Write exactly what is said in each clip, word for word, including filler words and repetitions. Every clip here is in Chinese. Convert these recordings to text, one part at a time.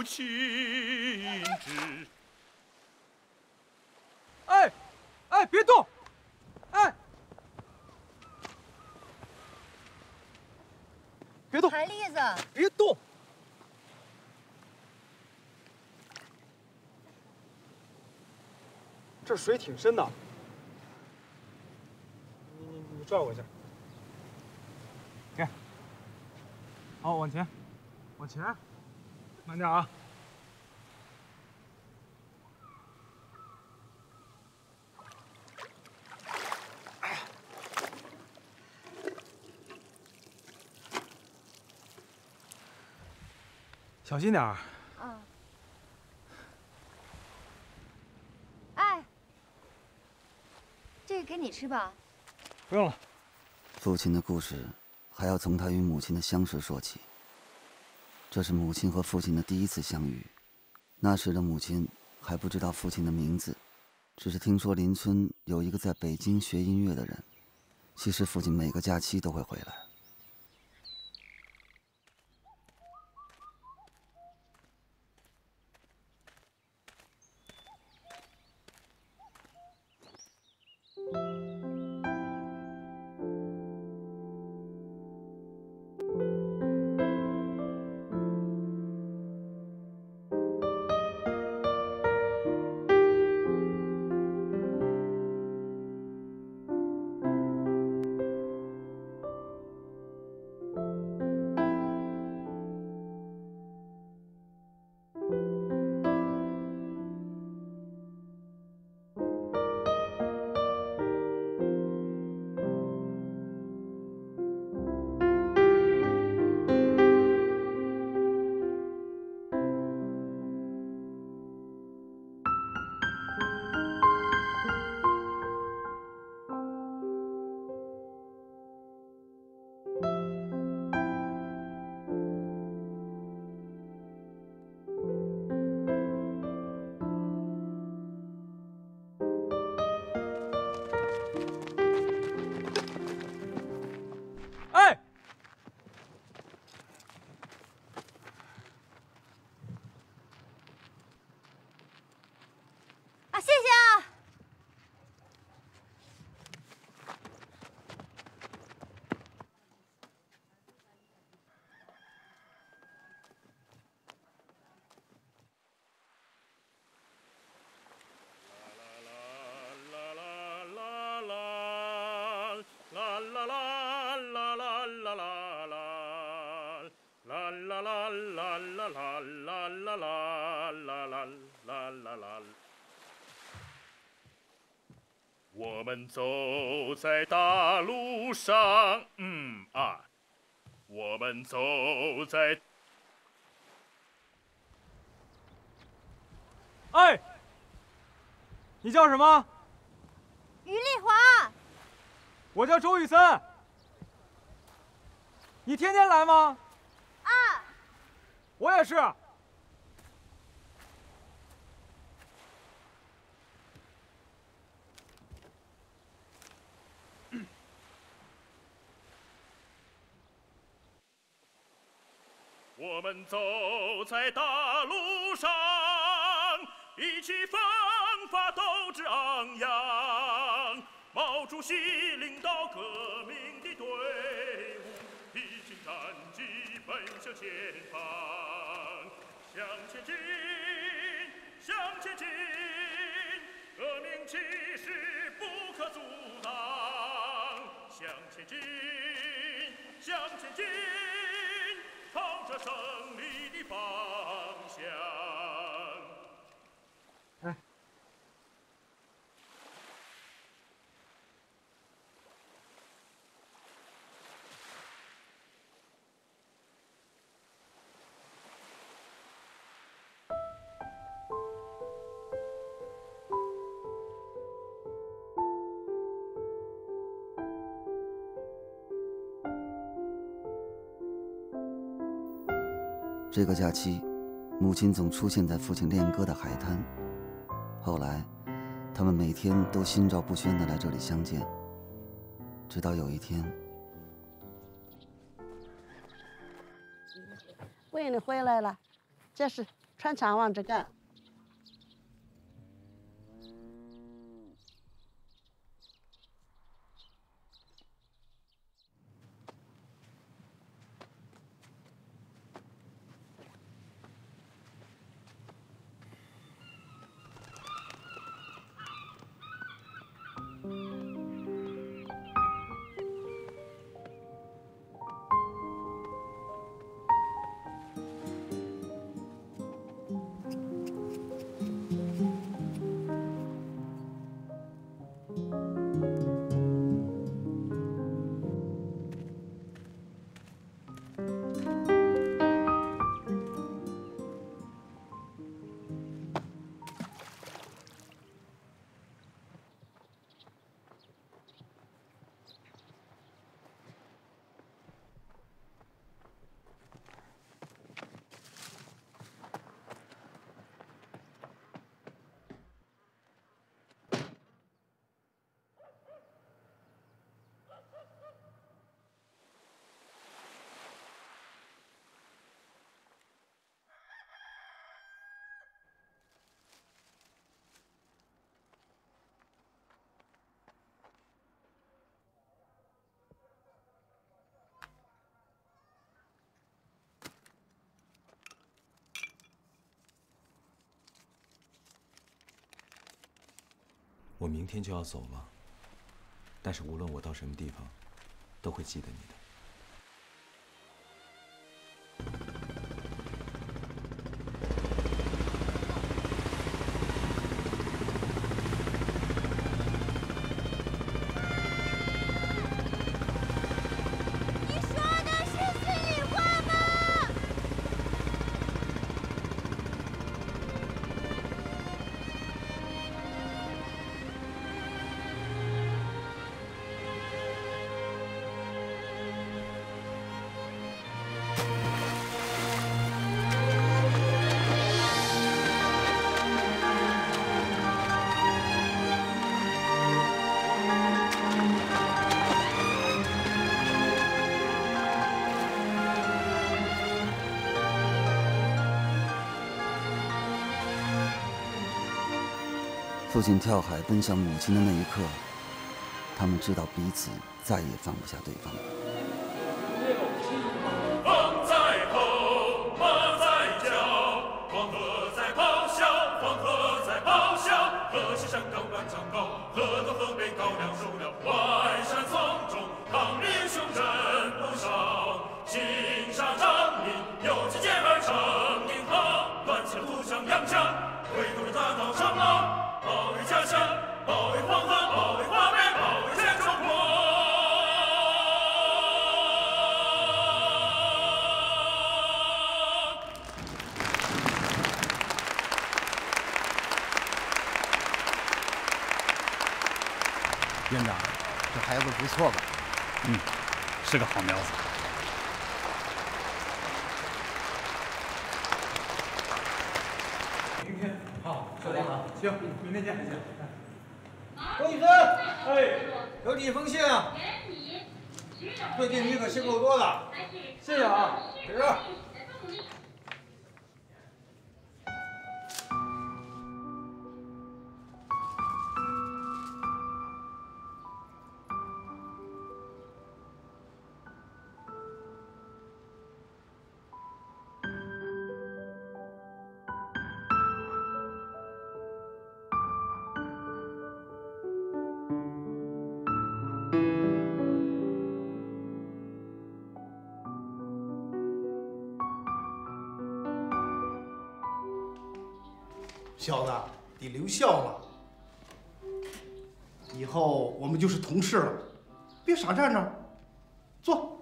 亲之。 哎，哎，别动！哎，别动！ 海蛎子， 别动！这水挺深的，你你你拽我一下。给。好，往前，往前，慢点啊。 小心点儿。 嗯。哎，这个给你吃吧。 不用了。 父亲的故事还要从他与母亲的相识说起。这是母亲和父亲的第一次相遇。那时的母亲还不知道父亲的名字，只是听说邻村有一个在北京学音乐的人。其实父亲每个假期都会回来。 哎， 啊，谢谢啊。 我们走在大路上，嗯啊，我们走在。 哎，你叫什么？ 于丽华。 我叫周雨森。你天天来吗？ 啊。 我也是。 我们走在大路上，意气风发，斗志昂扬。毛主席领导革命的队伍，披荆斩棘，奔向前方。向前进，向前进，革命气势不可阻挡。向前进，向前进。 朝着胜利的方向。 哎， 这个假期，母亲总出现在父亲练歌的海滩。后来，他们每天都心照不宣地来这里相见。直到有一天， 闺女回来了，这是穿肠往着干。 我明天就要走了，但是无论我到什么地方，都会记得你的。 你说的是心里话吗？ 父亲跳海奔向母亲的那一刻，他们知道彼此再也放不下对方。 风在吼，马在叫，黄河在咆哮，黄河在咆哮。河西山高万丈高，河东河北高粱熟了。淮山丛中，抗日英雄人不少。青纱帐里有旗剑儿成英豪，端起了图强洋枪，挥动着大刀长矛。保卫家乡，保卫黄河，保卫华北，保卫全中国。 院长，这孩子不错吧？ 嗯，是个好苗子。 明天好，校长好，行，明天见。行。 周医生， 哎， 有几封信啊？最近你可信够多的， 谢谢啊。 给这儿。 小子，得留校嘛。以后我们就是同事了，别傻站着，坐。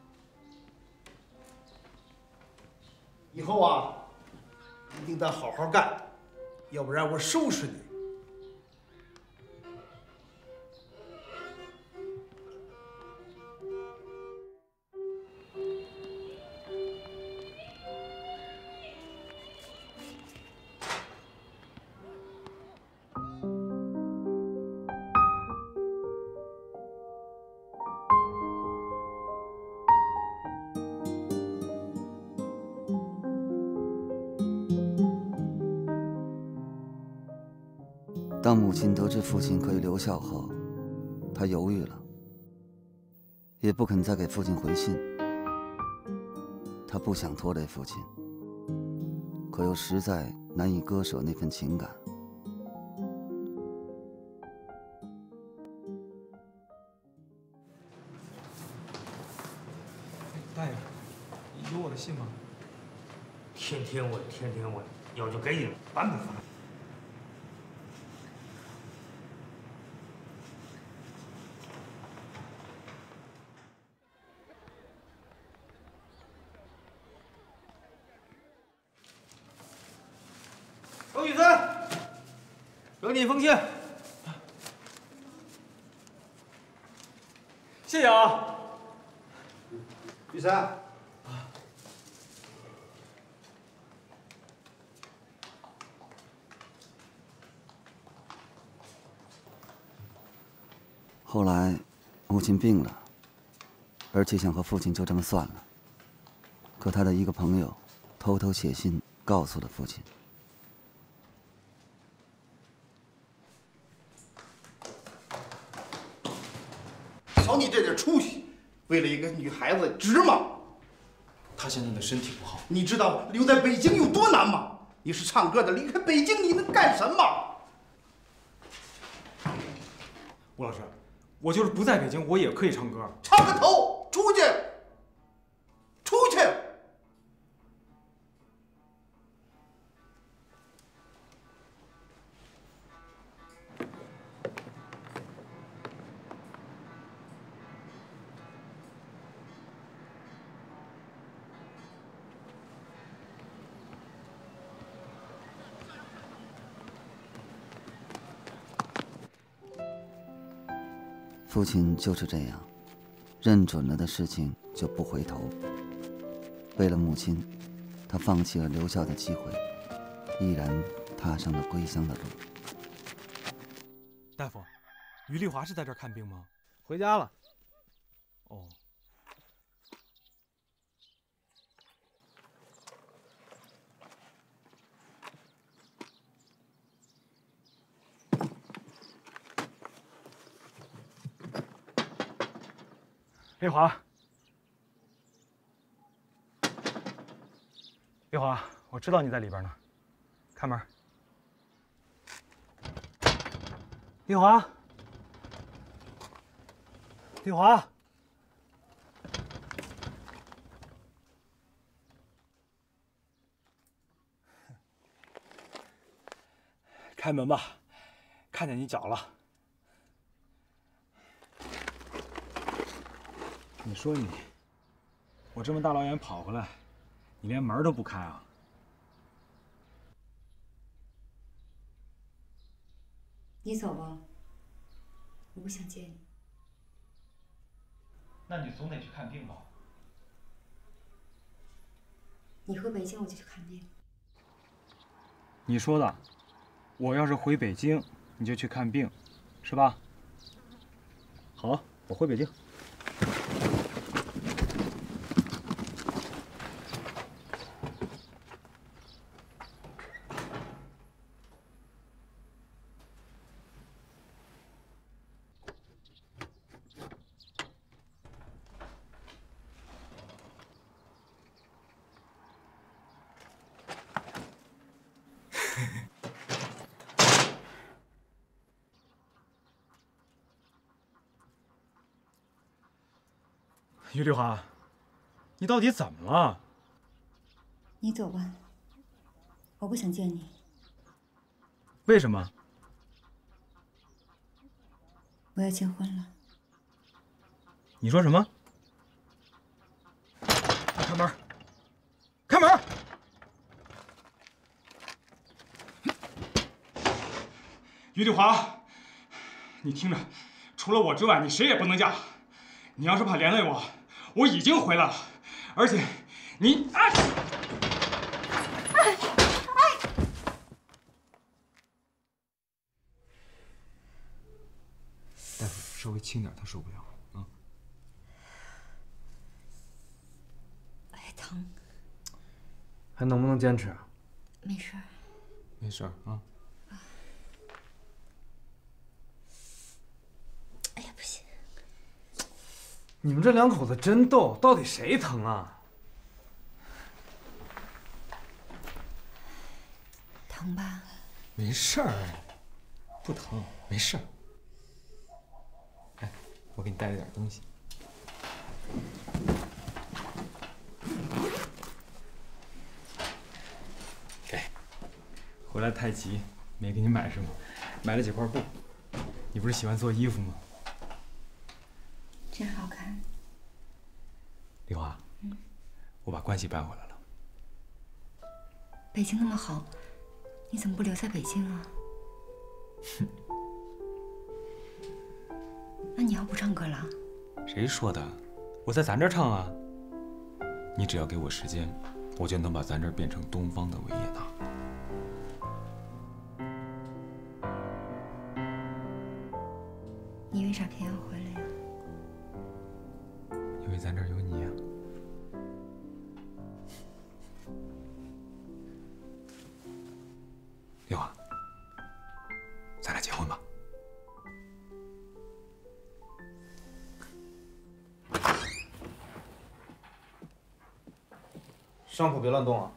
以后啊，一定得好好干，要不然我收拾你。 当母亲得知父亲可以留校后，她犹豫了，也不肯再给父亲回信。她不想拖累父亲，可又实在难以割舍那份情感。 大爷，有我的信吗？ 天天问，天天问，有就给你了，烦不烦？ 周雨森，给你一封信。 谢谢啊。 雨森。 后来，母亲病了，而且想和父亲就这么算了。可他的一个朋友偷偷写信告诉了父亲。 瞧你这点出息，为了一个女孩子值吗？ 她现在的身体不好， 你知道留在北京有多难吗？你是唱歌的，离开北京你能干什么？ 吴老师。 我就是不在北京，我也可以唱歌。 唱个头！出去！出去！ 父亲就是这样，认准了的事情就不回头。为了母亲，他放弃了留校的机会，毅然踏上了归乡的路。 大夫，于丽华是在这儿看病吗？ 回家了。 哦。丽华，丽华，我知道你在里边呢，开门。丽华，丽华，开门吧，看见你脚了。 你说你，我这么大老远跑回来，你连门都不开啊？ 你走吧，我不想见你。 那你总得去看病吧？ 你回北京我就去看病。 你说的，我要是回北京，你就去看病，是吧？好，我回北京。 于丽华，你到底怎么了？ 你走吧，我不想见你。 为什么？ 我要结婚了。 你说什么？开门！开门！于丽华，你听着，除了我之外，你谁也不能嫁。你要是怕连累我，我已经回来了，而且你……哎！哎哎！大夫，稍微轻点，他受不了啊。 哎，疼。 还能不能坚持？ 没事儿。 没事儿啊。 你们这两口子真逗，到底谁疼啊？ 疼吧？ 没事儿，不疼，没事儿。哎，我给你带了点东西。给。回来太急，没给你买什么，买了几块布。你不是喜欢做衣服吗？ 真好看。 丽华，嗯，我把关系办回来了。 北京那么好，你怎么不留在北京啊？那你要不唱歌了？ 谁说的？我在咱这儿唱啊。你只要给我时间，我就能把咱这儿变成东方的维也纳。 你为啥偏要回来呀？ 因为咱这儿有你呀。丽华，咱俩结婚吧。 伤口别乱动啊！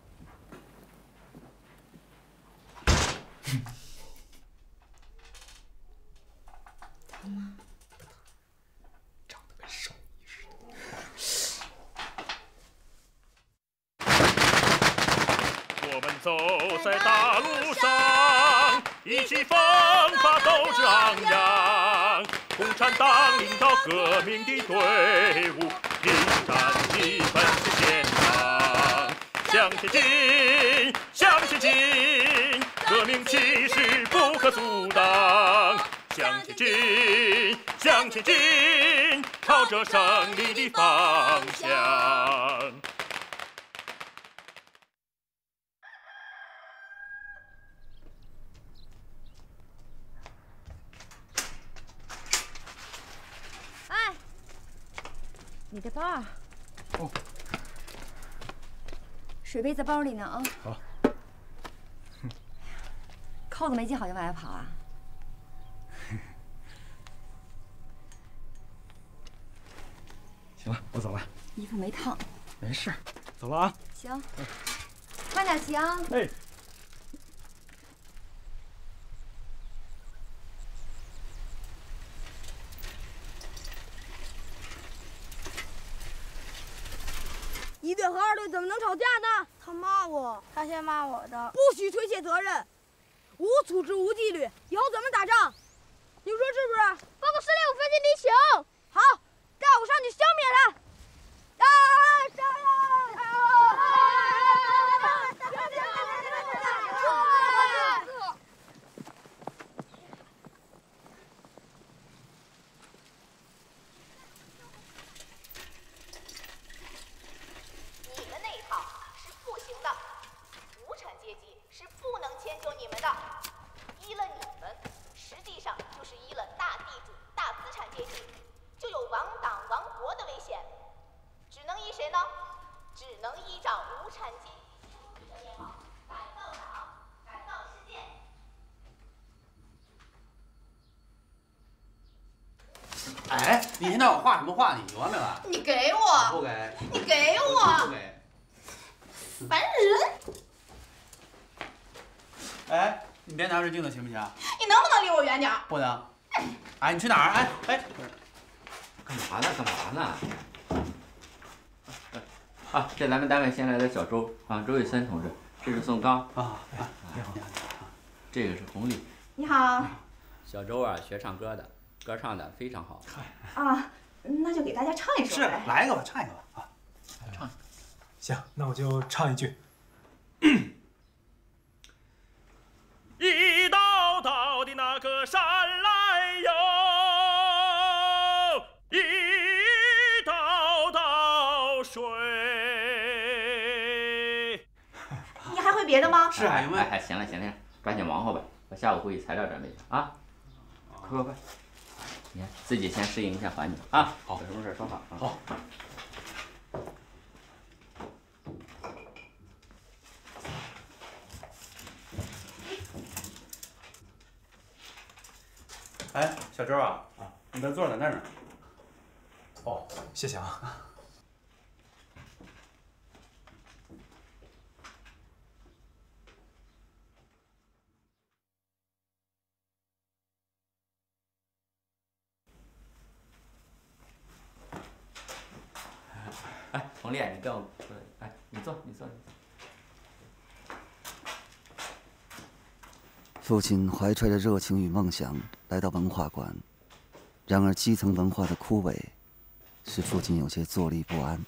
疼吗？ 长得跟少女似的。我们走在大路上，意气风发，斗志昂扬。共产党领导革命的队伍，迎战的奔驰前方。向前进，向前进，革命气势不可阻挡。向前进，向前进，朝着胜利的方向。 哎，你的包。 哦。 水杯在包里呢啊。 好。 扣子没系好就往外跑啊？ 行了，我走了。 衣服没烫。 没事，走了啊。 行，快点骑啊。 哎。 一队和二队怎么能吵架呢？他骂我，他先骂我的。不许推卸责任，无组织无纪律，以后怎么打仗？你说是不是？报告司令，我发现敌情。好，带我上去消灭他。啊！杀呀！ 你们那一套是不行的，无产阶级是不能迁就你们的。依了你们，实际上就是依了大地主、大资产阶级，就有亡党亡国的危险。只能依谁呢？只能依照无产阶级的面貌改造党，改造世界。 哎，你一天到晚画什么画呢？有完没完？ 你给我！ 不给。 你给我！ 不给。 烦人！ 哎，你别拿着镜子行不行？ 你能不能离我远点？ 不能。哎，你去哪儿？哎哎， 干嘛呢？干嘛呢？啊，这咱们单位新来的小周啊，周玉森同志，这是宋刚啊，你好，你好， 这个是洪丽。 你好。 小周啊，学唱歌的，歌唱的非常好。 啊，那就给大家唱一首。 是，来一个吧，唱一个吧啊， 唱。行，那我就唱一句。 一道道的那个山来哟，一道道水。 你还会别的吗？ 是啊，有没有？ 哎，行了行了，抓紧忙活吧，我下午会议材料准备去啊。快快快，你看自己先适应一下环境啊。好，有什么事说话啊。 好。哎，小周啊，啊，你的座在那儿呢。 哦，谢谢啊。 哎，红丽，你跟我过来，哎，你坐，你坐，你坐。 父亲怀揣着热情与梦想来到文化馆，然而基层文化的枯萎，使父亲有些坐立不安。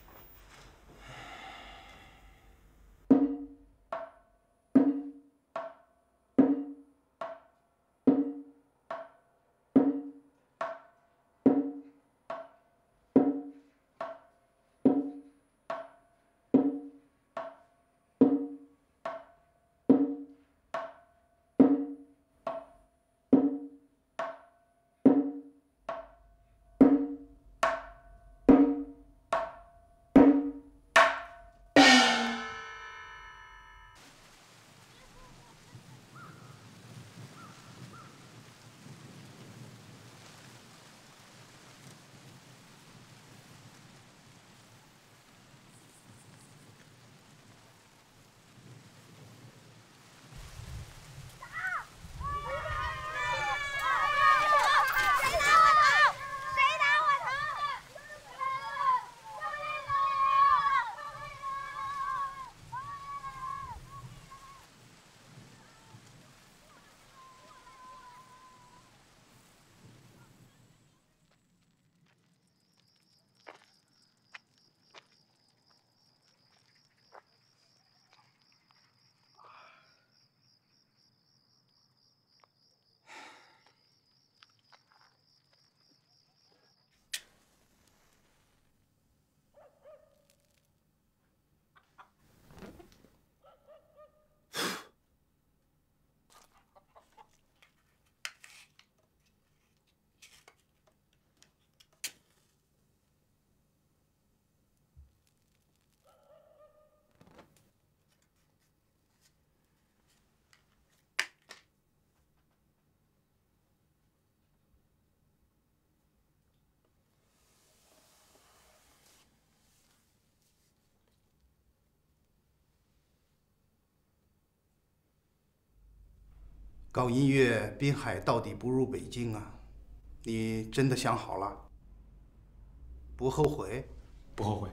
搞音乐，滨海到底不如北京啊！你真的想好了？不后悔？ 不后悔。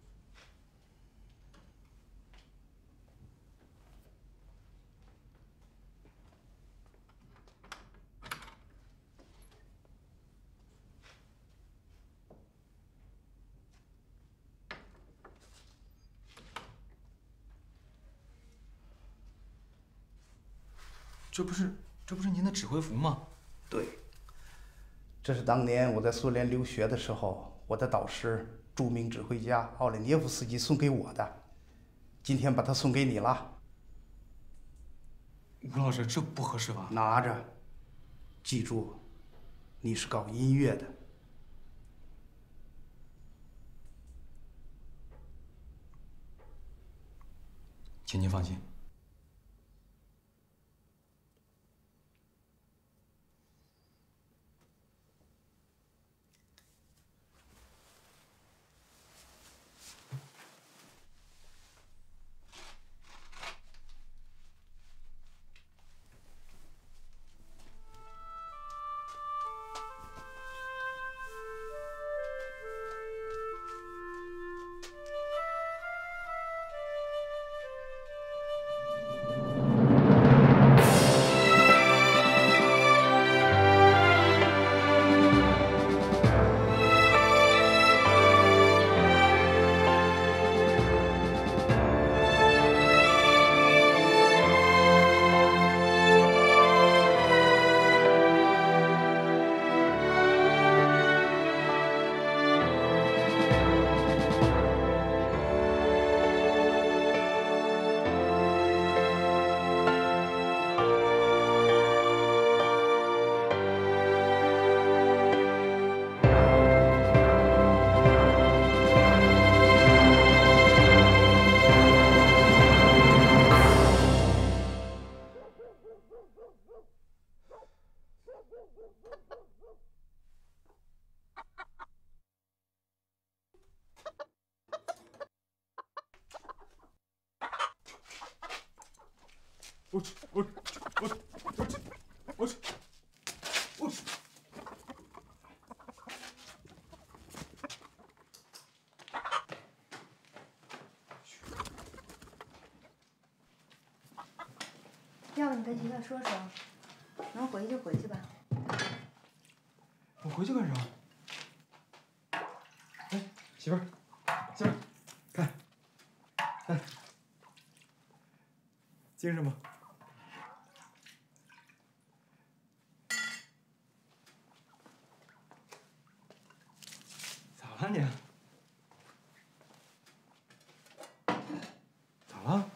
这不是这不是您的指挥服吗？ 对，这是当年我在苏联留学的时候，我的导师著名指挥家奥列涅夫斯基送给我的，今天把它送给你了。 吴老师，这不合适吧？ 拿着，记住，你是搞音乐的。 请您放心。 我去，我我我去，我去，我去。 要不你跟媳妇说说，能回去就回去吧。 我回去干啥？哎，媳妇儿，媳妇儿，看，看，精神吗？咋了你？咋了？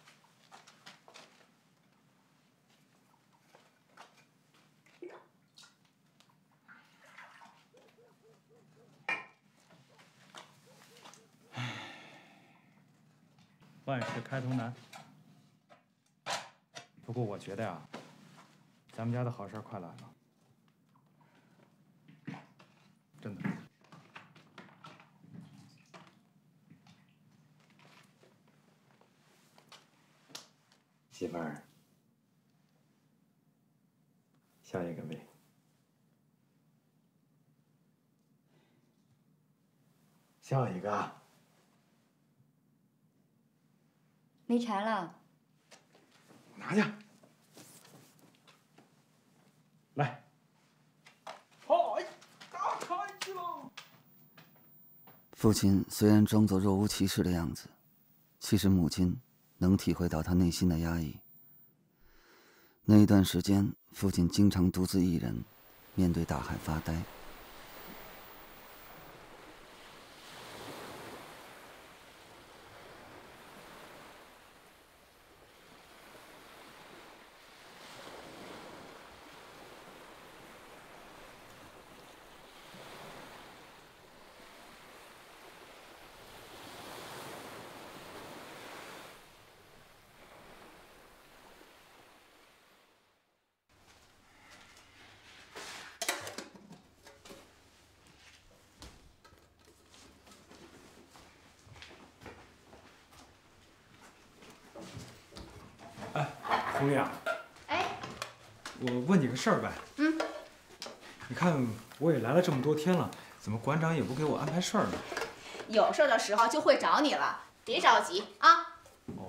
万事开头难。不过我觉得呀，咱们家的好事快来了，真的。媳妇儿，笑一个呗。笑一个。 没柴了， 拿去。来。好，打开了。 父亲虽然装作若无其事的样子，其实母亲能体会到他内心的压抑。那一段时间，父亲经常独自一人，面对大海发呆。 红丽啊， 哎， 我问你个事儿呗。 嗯。 你看我也来了这么多天了，怎么馆长也不给我安排事儿呢？ 有事儿的时候就会找你了，别着急啊。 哦。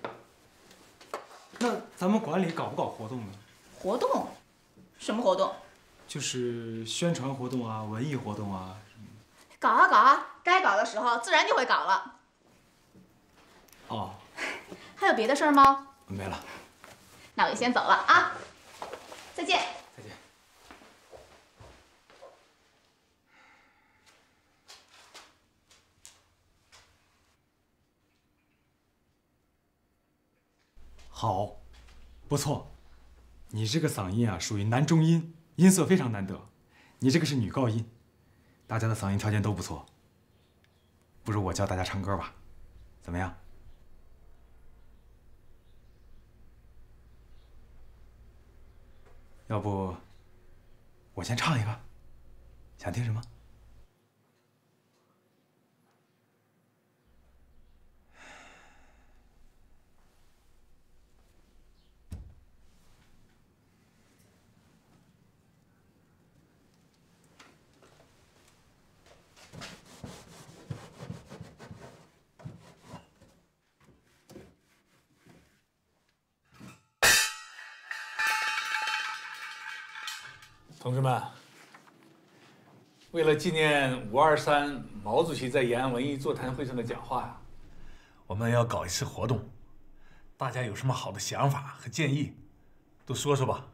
那咱们馆里搞不搞活动呢？ 活动？什么活动？ 就是宣传活动啊，文艺活动啊。 搞啊搞啊，该搞的时候自然就会搞了。 哦。 还有别的事儿吗？ 没了。 那我就先走了啊，再见。 再见。好，不错，你这个嗓音啊，属于男中音，音色非常难得。你这个是女高音，大家的嗓音条件都不错。不如我教大家唱歌吧，怎么样？要不，我先唱一个，想听什么？ 同志们，为了纪念五二三毛主席在延安文艺座谈会上的讲话呀，我们要搞一次活动。大家有什么好的想法和建议，都说说吧。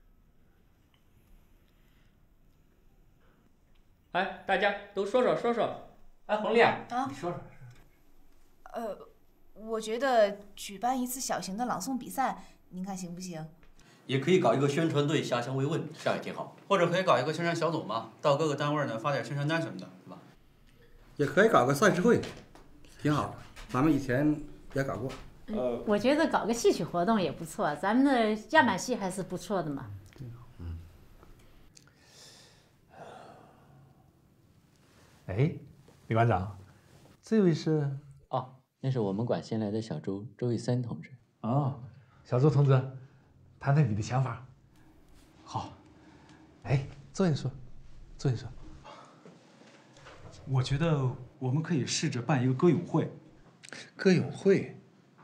哎，大家都说说说说。哎，红丽啊， 啊你说说。 呃，我觉得举办一次小型的朗诵比赛，您看行不行？ 也可以搞一个宣传队下乡慰问，这样也挺好。或者可以搞一个宣传小组嘛，到各个单位呢发点宣传单什么的，是吧？ 也可以搞个赛事会，挺好。咱们以前也搞过。 呃，我觉得搞个戏曲活动也不错，咱们的样板戏还是不错的嘛。 嗯。哎，李馆长，这位是？ 哦，那是我们馆新来的小周周玉森同志。 哦， 小周同志，谈谈你的想法。 好。 哎，坐下说，坐下说。 我觉得我们可以试着办一个歌咏会。 歌咏会？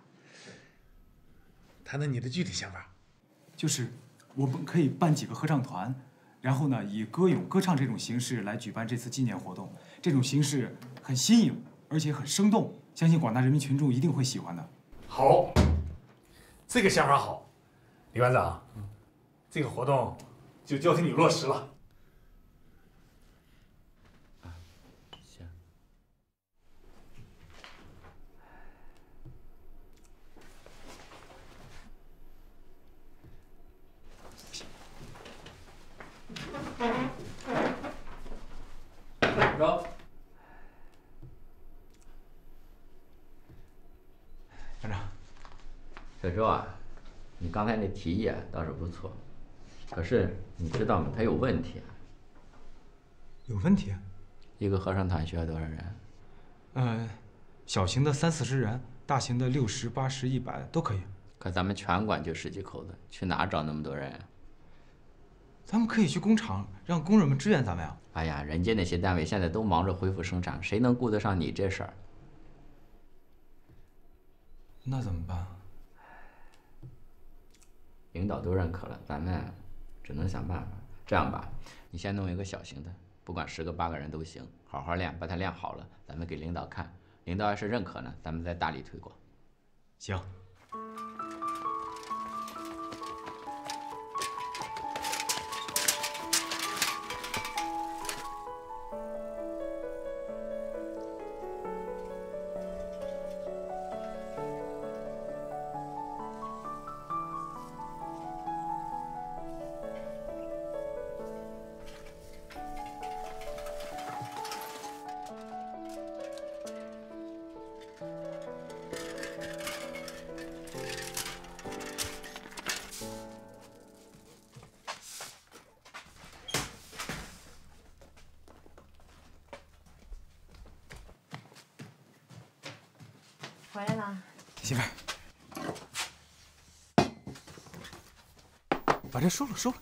谈谈你的具体想法。 就是我们可以办几个合唱团，然后呢，以歌咏、歌唱这种形式来举办这次纪念活动。这种形式很新颖，而且很生动，相信广大人民群众一定会喜欢的。 好，这个想法好，李馆长，嗯、这个活动就交给你落实了。 行。走。 班长， 小周啊，你刚才那提议啊倒是不错，可是你知道吗？它有问题啊。 有问题？ 一个合唱团需要多少人？ 呃，小型的三四十人，大型的六十、八十、一百都可以。 可咱们拳馆就十几口子，去哪找那么多人啊？ 咱们可以去工厂，让工人们支援咱们呀。 哎呀，人家那些单位现在都忙着恢复生产，谁能顾得上你这事儿？ 那怎么办？ 领导都认可了，咱们只能想办法。这样吧，你先弄一个小型的，不管十个八个人都行，好好练，把它练好了，咱们给领导看。领导要是认可呢，咱们再大力推广。 行。 回来了， 媳妇儿，把这收了，收了。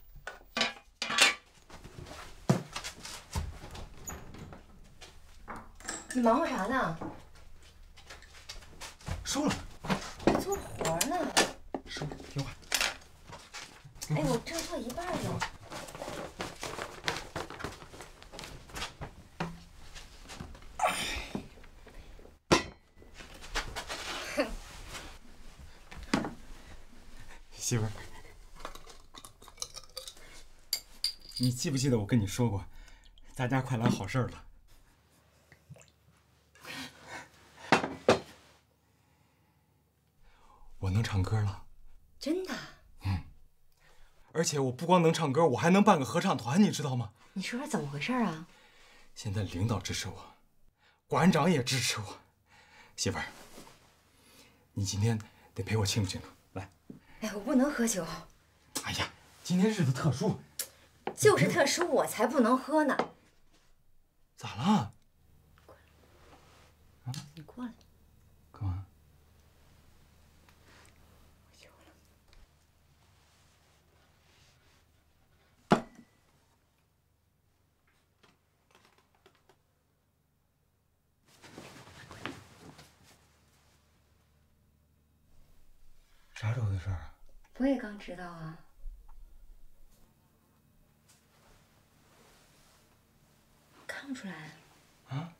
你忙活啥呢？ 收了。 做活呢。 收了，听话。 哎，我正做一半呢。 媳妇儿，你记不记得我跟你说过，咱家快来好事儿了？我能唱歌了。 真的？ 嗯。而且我不光能唱歌，我还能办个合唱团，你知道吗？ 你说说怎么回事啊？ 现在领导支持我，馆长也支持我。媳妇儿，你今天得陪我庆祝庆祝。来。 哎，我不能喝酒。 哎呀，今天日子特殊。 就是特殊，我才不能喝呢。 咋了？ 啊？你过来。 干嘛？啥时候的事儿啊？ 我也刚知道啊。看不出来。 啊？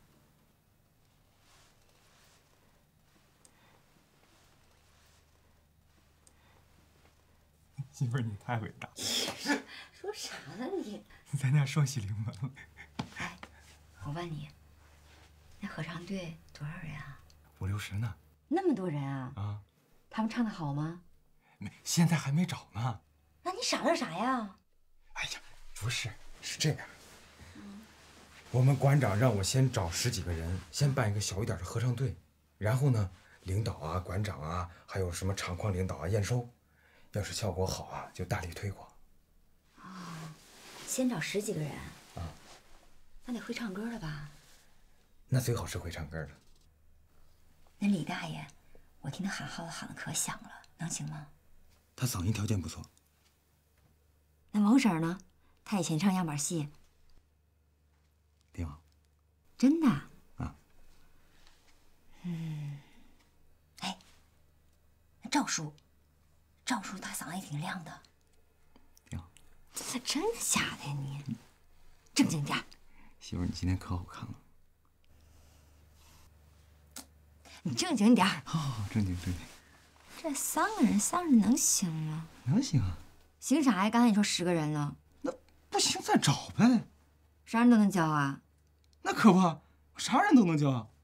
媳妇儿，你太伟大了。 说啥呢你？ 咱家双喜临门了。 哎，我问你，那合唱队多少人啊？ 五六十呢。 那么多人啊？ 啊。 他们唱的好吗？ 没，现在还没找呢。 那你傻乐啥呀？ 哎呀，不是，是这样。嗯、我们馆长让我先找十几个人，先办一个小一点的合唱队，然后呢，领导啊、馆长啊，还有什么厂矿领导啊验收，要是效果好啊，就大力推广。 哦，先找十几个人。 啊。 那得会唱歌了吧？ 那最好是会唱歌的。 那李大爷。我听他喊号子喊的可响了， 能行吗？ 他嗓音条件不错。 那毛婶呢？她以前唱样板戏。 挺好。 真的？ 啊。 嗯。哎，那赵叔，赵叔他嗓子也挺亮的。 挺好。 真的假的呀你？正经点。 媳妇儿，你今天可好看了。 你正经点。 好好好，正经正经。 这三个人，三个人能行吗？ 能行啊。 行啥呀？刚才你说十个人了。 那不行再找呗。 啥人都能教啊？ 那可不，啥人都能教啊。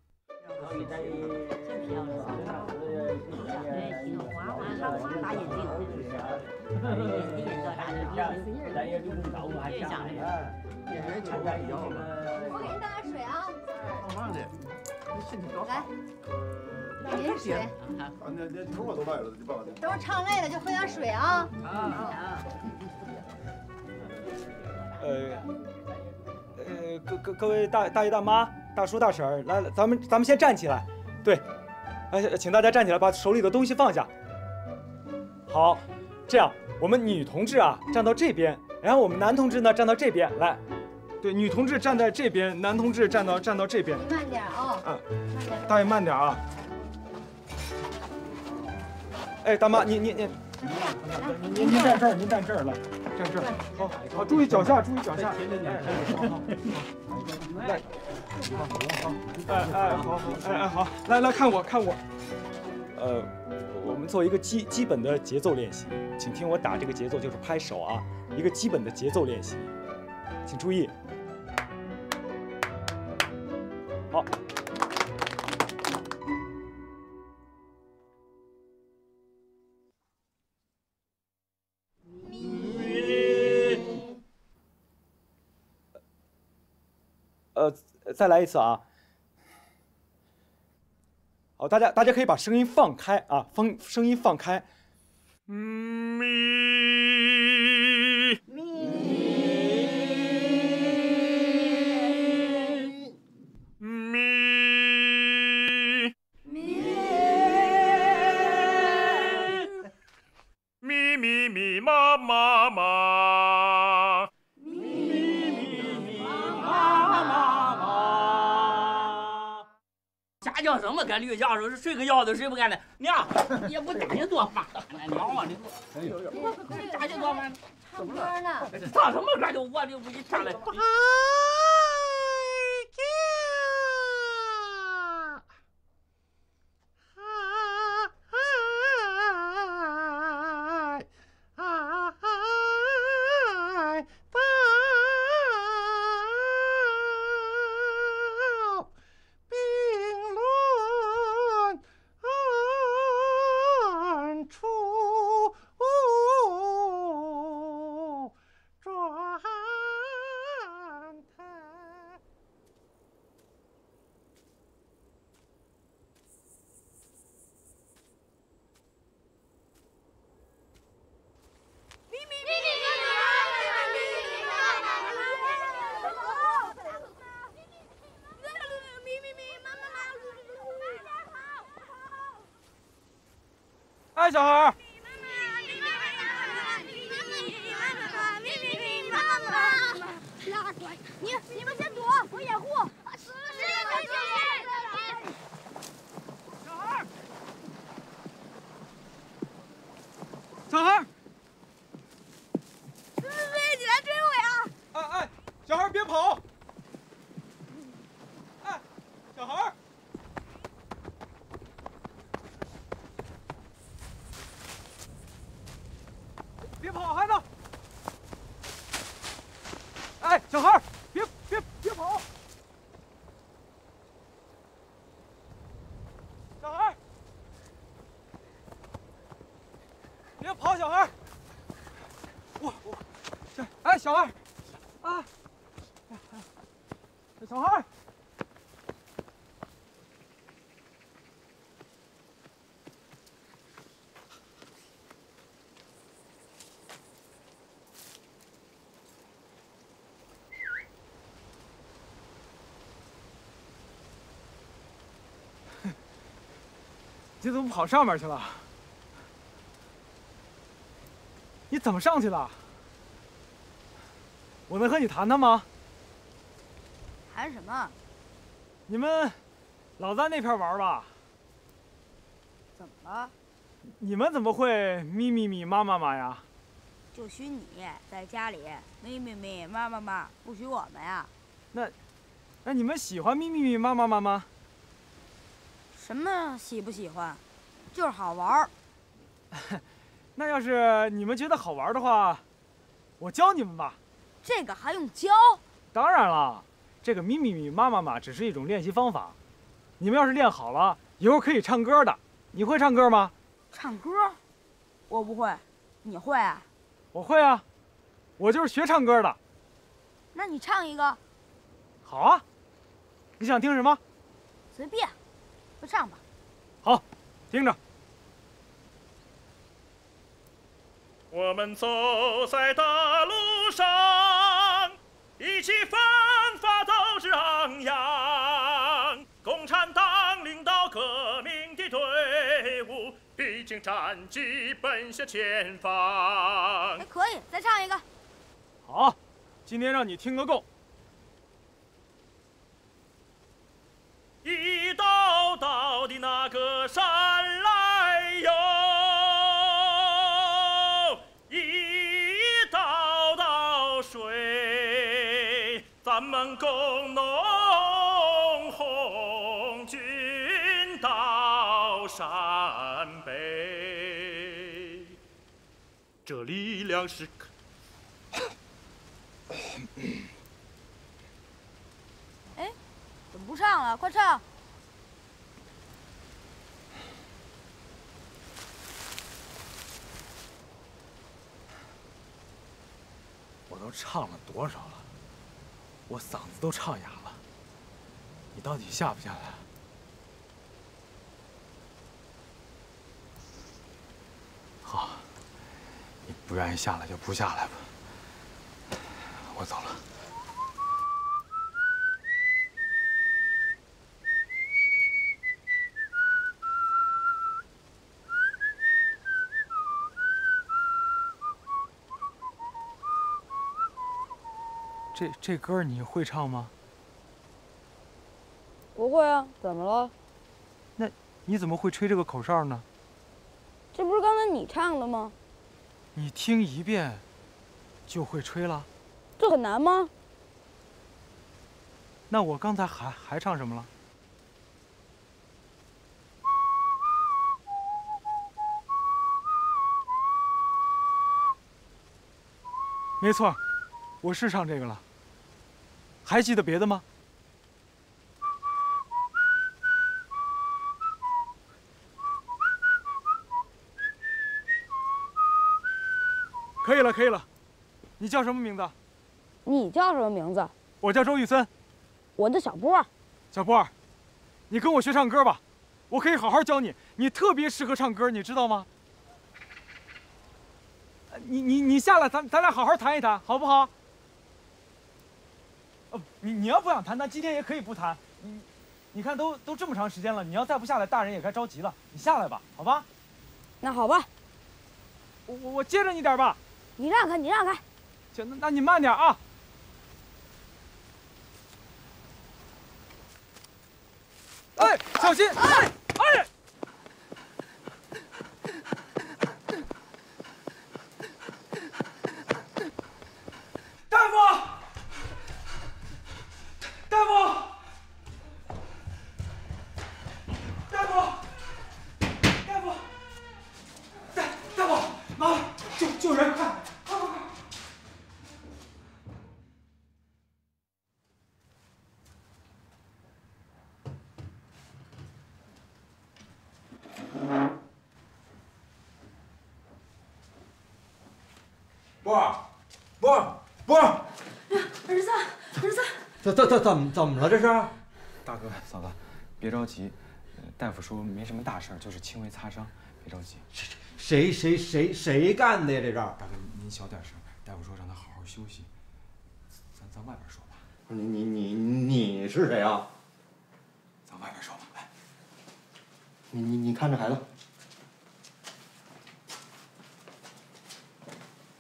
我给您倒点水啊。 忙的。 来，饮水。 那那头发都来了，你帮我点。 等会唱累了就喝点水啊。 啊。 呃，呃，各各各位大大爷大妈、大叔大婶儿，来，咱们咱们先站起来，对，哎，请大家站起来，把手里的东西放下。好，这样，我们女同志啊站到这边，然后我们男同志呢站到这边来。对，女同志站在这边，男同志站到站到这边。 你慢点啊。 嗯，大爷慢点啊。哎，大妈，你你你，您您站这儿，您站这儿来，站这儿。好，好，注意脚下，注意脚下。来，好，哎哎，好好，哎哎好，来来看我看我。呃，我们做一个基基本的节奏练习，请听我打这个节奏，就是拍手啊，一个基本的节奏练习，请注意。好。呃，再来一次啊！好，大家大家可以把声音放开啊，风声音放开。 咪咪咪咪咪咪妈妈妈。 啥叫什么跟驴叫说是睡个觉都睡不干的，娘也不打些多饭，娘啊你说，哎呦，打些多饭， 唱歌呢， 唱什么歌就我就不一上来。 哎，小孩儿。 你你们先躲，我掩护。 小孩儿，小孩儿， 对对对，你来追我呀！ 哎哎，小孩儿别跑！哎，小孩儿。别跑，孩子！哎，小孩儿，别别别跑！小孩儿，别跑，小孩儿！我我，这哎，小孩儿，啊，小孩儿。你怎么跑上面去了？ 怎么上去的？我能和你谈谈吗？ 谈什么？ 你们老在那片玩吧？ 怎么了？ 你们怎么会咪咪咪妈妈妈呀？ 就许你在家里咪咪咪妈妈妈，不许我们呀。 那，那你们喜欢咪咪咪妈妈妈吗？ 什么喜不喜欢？就是好玩儿。 那要是你们觉得好玩的话，我教你们吧。 这个还用教？ 当然了，这个咪咪咪妈妈妈只是一种练习方法。你们要是练好了，以后可以唱歌的。你会唱歌吗？ 唱歌？我不会。你会啊？ 我会啊，我就是学唱歌的。 那你唱一个。 好啊，你想听什么？ 随便，就唱吧。 好，听着。 我们走在大路上，意气风发，斗志昂扬。共产党领导革命的队伍，披荆斩棘，奔向前方。 还可以，再唱一个。 好，今天让你听个够。 一道道的那个山来哟，一道道水，咱们共农红军到山北，这力量是。 哎，怎么不唱了？快唱！ 我都唱了多少了？我嗓子都唱哑了。你到底下不下来？好，你不愿意下来就不下来吧。我走了。这这歌你会唱吗？ 不会啊，怎么了？ 那你怎么会吹这个口哨呢？ 这不是刚才你唱的吗？ 你听一遍，就会吹了？ 这很难吗？ 那我刚才还还唱什么了？没错，我是唱这个了。还记得别的吗？可以了，可以了。你叫什么名字？ 你叫什么名字？ 我叫周玉森。 我叫小波。 小波，你跟我学唱歌吧，我可以好好教你。你特别适合唱歌，你知道吗？你你你下来，咱咱俩好好谈一谈，好不好？哦，你你要不想谈，咱今天也可以不谈。你你看都都这么长时间了，你要再不下来，大人也该着急了。你下来吧，好吧？ 那好吧。 我我我接着你点吧。 你让开，你让开。 行，那那你慢点啊。哎，小心！哎哎！大夫！大夫！大夫！大夫！大大夫！麻烦救救人，快！快快快！ 波儿，波儿，波儿！ 儿子，儿子， 怎怎怎怎么怎么了？这是？ 大哥嫂子，别着急，大夫说没什么大事，就是轻微擦伤，别着急。 谁谁谁谁干的呀？这是？ 大哥您小点声，大夫说让他好好休息。咱咱外边说吧。 你你你你是谁啊？ 咱外边说吧。来， 你你你看着孩子。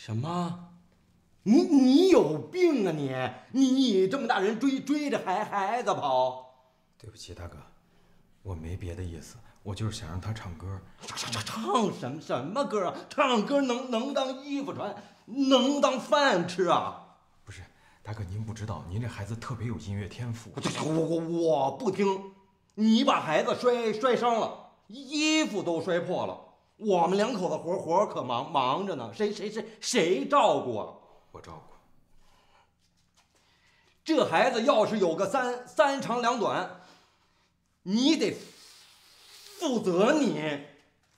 什么？你你有病啊你！你你这么大人追追着孩孩子跑？ 对不起，大哥，我没别的意思，我就是想让他唱歌。 唱唱唱什么什么歌啊？唱歌能能当衣服穿，能当饭吃啊？ 不是，大哥，您不知道，您这孩子特别有音乐天赋。 我我我不听，你把孩子摔摔伤了，衣服都摔破了。我们两口子活活可忙忙着呢，谁谁谁谁照顾啊？ 我照顾。 这孩子要是有个三三长两短，你得负责你。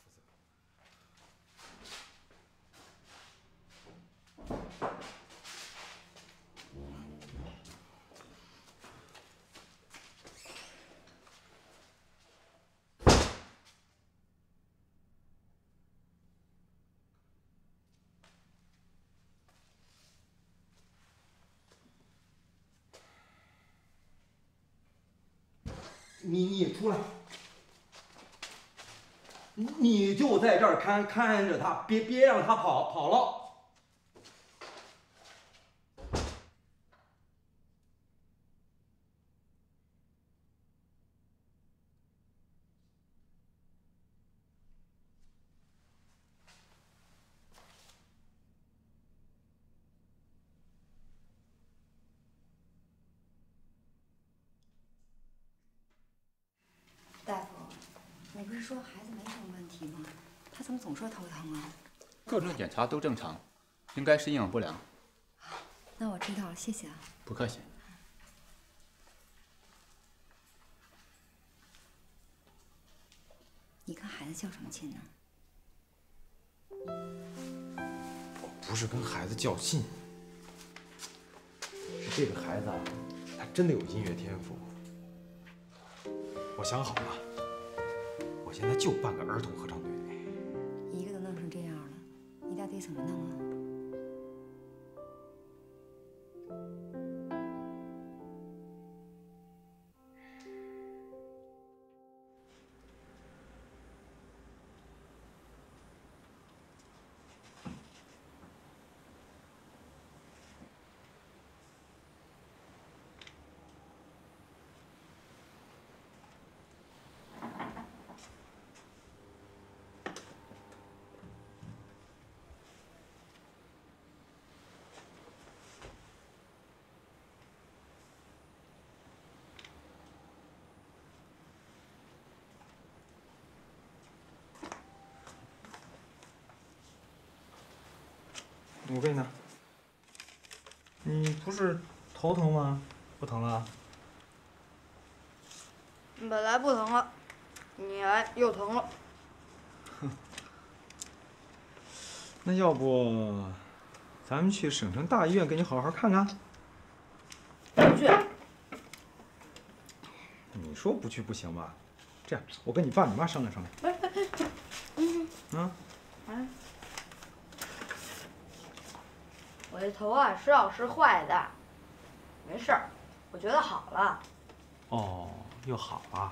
你你出来，你就在这儿看看着他，别别让他跑跑了。 大夫，你不是说孩子没什么问题吗？他怎么总说头疼啊？ 各种检查都正常，应该是营养不良。 那我知道了，谢谢啊。 不客气。 你跟孩子较什么劲呢？ 我不是跟孩子较劲，是这个孩子啊，他真的有音乐天赋。我想好了，我现在就办个儿童合唱队。 一个都弄成这样了，你到底怎么弄啊？ 五位呢？你不是头疼吗？不疼了？ 本来不疼了，你来又疼了。 那要不，咱们去省城大医院给你好好看看？ 不去。 你说不去不行吧？这样，我跟你爸你妈商量商量。 哎哎哎，嗯。 啊？ 哎。我这头啊是老是坏的，没事儿，我觉得好了。 哦，又好了。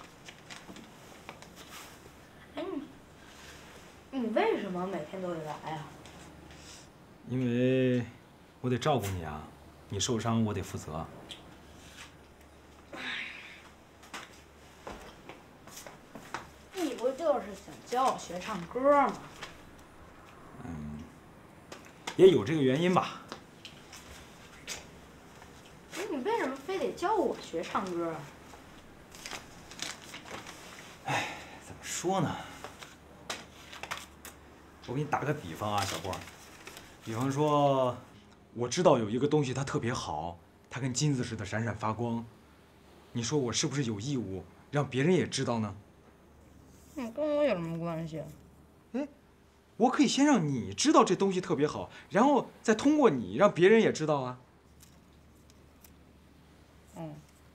哎，你你为什么每天都得来呀？ 因为我得照顾你啊，你受伤我得负责。 你不就是想教我学唱歌吗？ 嗯，也有这个原因吧。 那你为什么非得教我学唱歌啊？ 哎，怎么说呢？我给你打个比方啊，小波。比方说，我知道有一个东西它特别好，它跟金子似的闪闪发光。你说我是不是有义务让别人也知道呢？ 嗯，跟我有什么关系？ 哎，我可以先让你知道这东西特别好，然后再通过你让别人也知道啊。 嗯。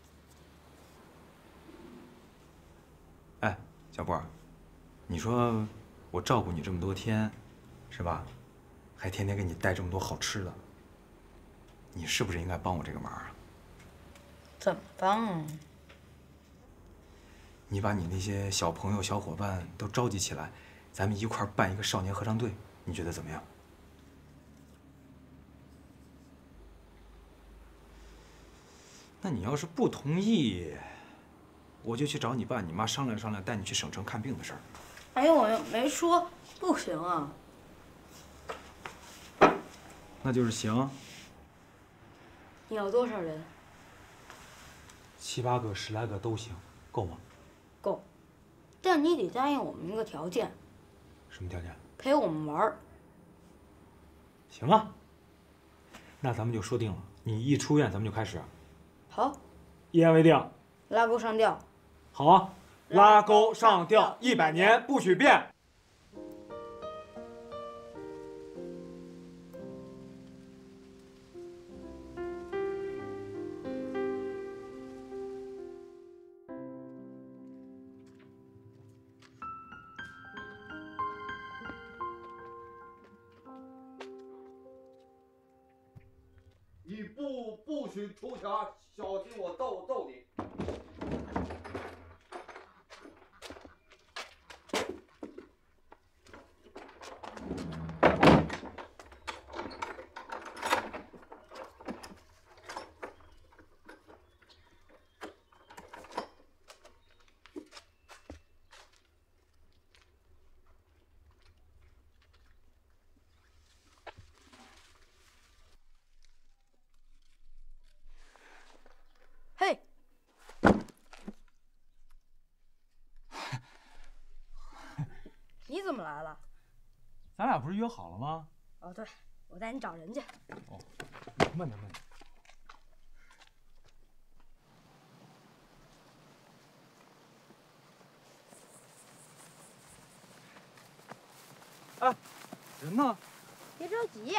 哎，小波，你说我照顾你这么多天，是吧？还天天给你带这么多好吃的，你是不是应该帮我这个忙啊？ 怎么帮啊？ 你把你那些小朋友、小伙伴都召集起来，咱们一块儿办一个少年合唱队，你觉得怎么样？ 那你要是不同意，我就去找你爸你妈商量商量，带你去省城看病的事儿。 哎呀，我又没说不行啊。 那就是行。 你要多少人？ 七八个、十来个都行，够吗？ 够，但你得答应我们一个条件。 什么条件？ 陪我们玩儿。 行啊。那咱们就说定了，你一出院，咱们就开始。 好。 一言为定。 拉钩上吊。 好啊。拉钩上吊，一百年不许变。 你不不许出拳，小心我揍揍你！ 嘿，你怎么来了？ 咱俩不是约好了吗？ 哦，对，我带你找人去。 哦，慢点，慢点。哎，人呢？ 别着急。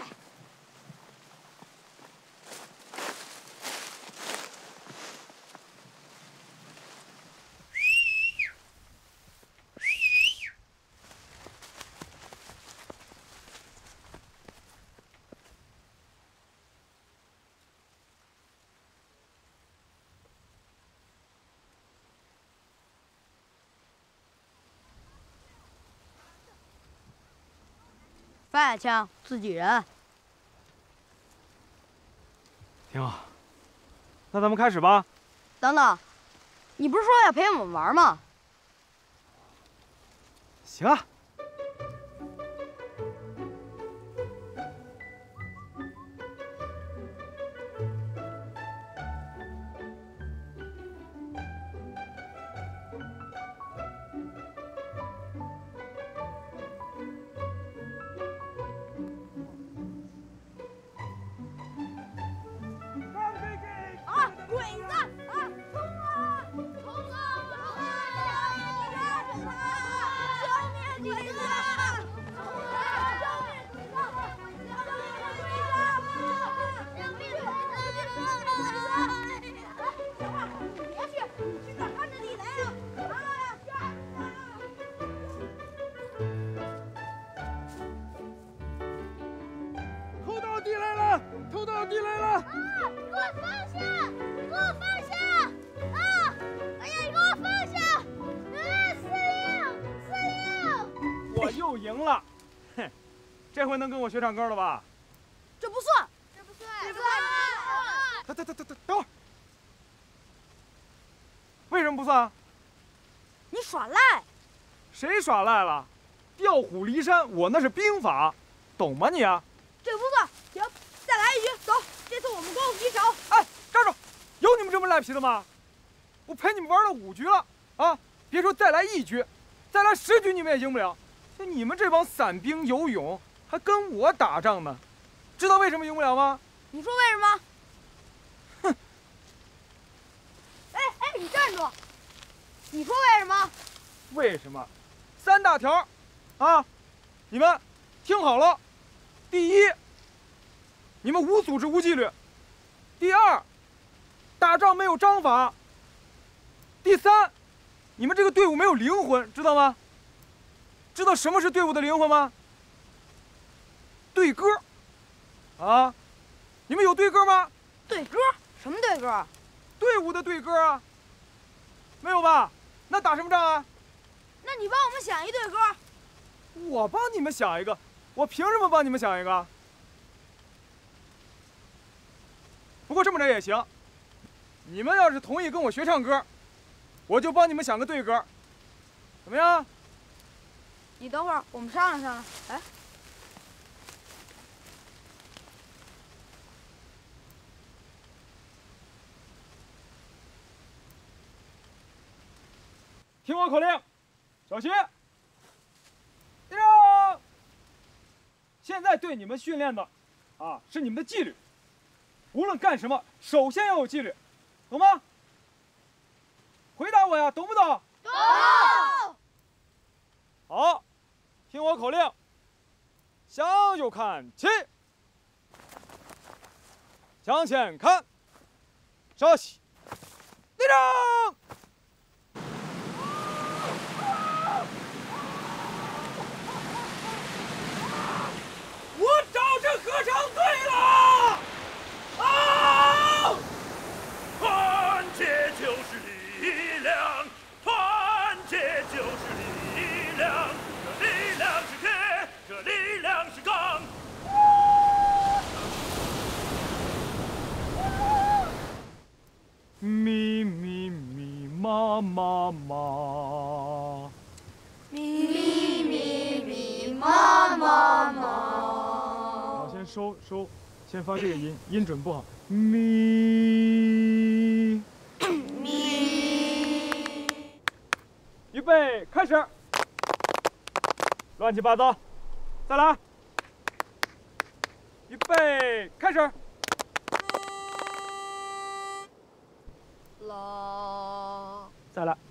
发下枪，自己人。 挺好。那咱们开始吧。 等等，你不是说要陪我们玩吗？ 行啊。这回能跟我学唱歌了吧？ 这不算， 这不算， 这不算。 等等等等等等会儿，为什么不算？ 你耍赖！ 谁耍赖了？调虎离山，我那是兵法，懂吗你啊？ 这不算，行，再来一局，走，这次我们光举手。 哎，站住！有你们这么赖皮的吗？我陪你们玩了五局了啊！别说再来一局，再来十局你们也赢不了。就你们这帮散兵游勇。还跟我打仗呢，知道为什么赢不了吗？ 你说为什么？哼！哎哎，你站住！你说为什么？ 为什么？三大条，啊，你们听好了。第一，你们无组织无纪律；第二，打仗没有章法；第三，你们这个队伍没有灵魂，知道吗？知道什么是队伍的灵魂吗？对歌，啊，你们有对歌吗？ 对歌？什么对歌？ 队伍的对歌啊。没有吧？那打什么仗啊？ 那你帮我们想一对歌。 我帮你们想一个，我凭什么帮你们想一个？不过这么着也行， 你们要是同意跟我学唱歌，我就帮你们想个对歌，怎么样？ 你等会儿，我们商量商量。哎， 听我口令，小心！立正！现在对你们训练的，啊，是你们的纪律。无论干什么，首先要有纪律，懂吗？回答我呀，懂不懂？ 懂。 好，听我口令，向右看齐，向前看，稍息，立正。我找着合唱队了！啊！ 团结就是力量，团结就是力量，这力量是铁，这力量是钢。 咪咪咪妈妈妈， 咪咪咪妈妈妈。 好，先收收，先发这个音，音准不好。咪咪， 预备，开始。乱七八糟，再来。预备，开始。 啦。 再来。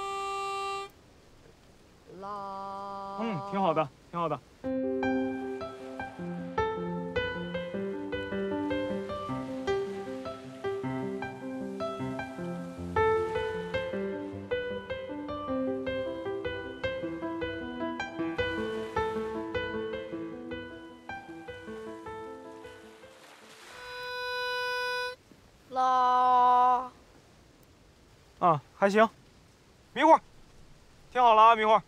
啦。 嗯，挺好的，挺好的。 啦。 啊，还行。迷糊，听好了啊，迷糊。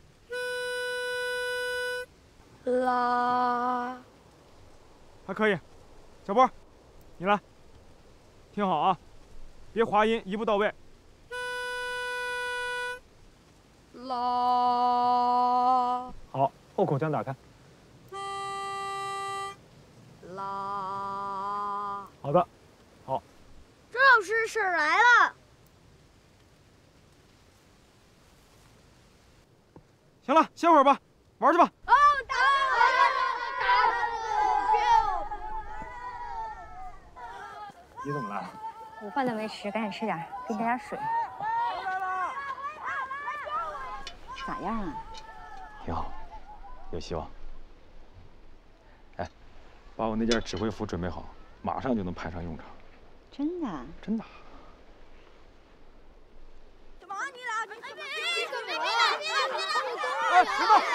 啦。 还可以。小波，你来。听好啊，别滑音，一步到位。 啦。 好，后口腔打开。 啦。 好的，好。 周老师，婶儿来了。 行了，歇会儿吧，玩去吧。 哦，打我！打我！ 你怎么来了？ 午饭都没吃，赶紧吃点，给你带点水。咋样啊？ 挺好，有希望。哎，把我那件指挥服准备好，马上就能派上用场。 真的？ 真的。 干嘛你俩？别别别别别别！ 哎，别动！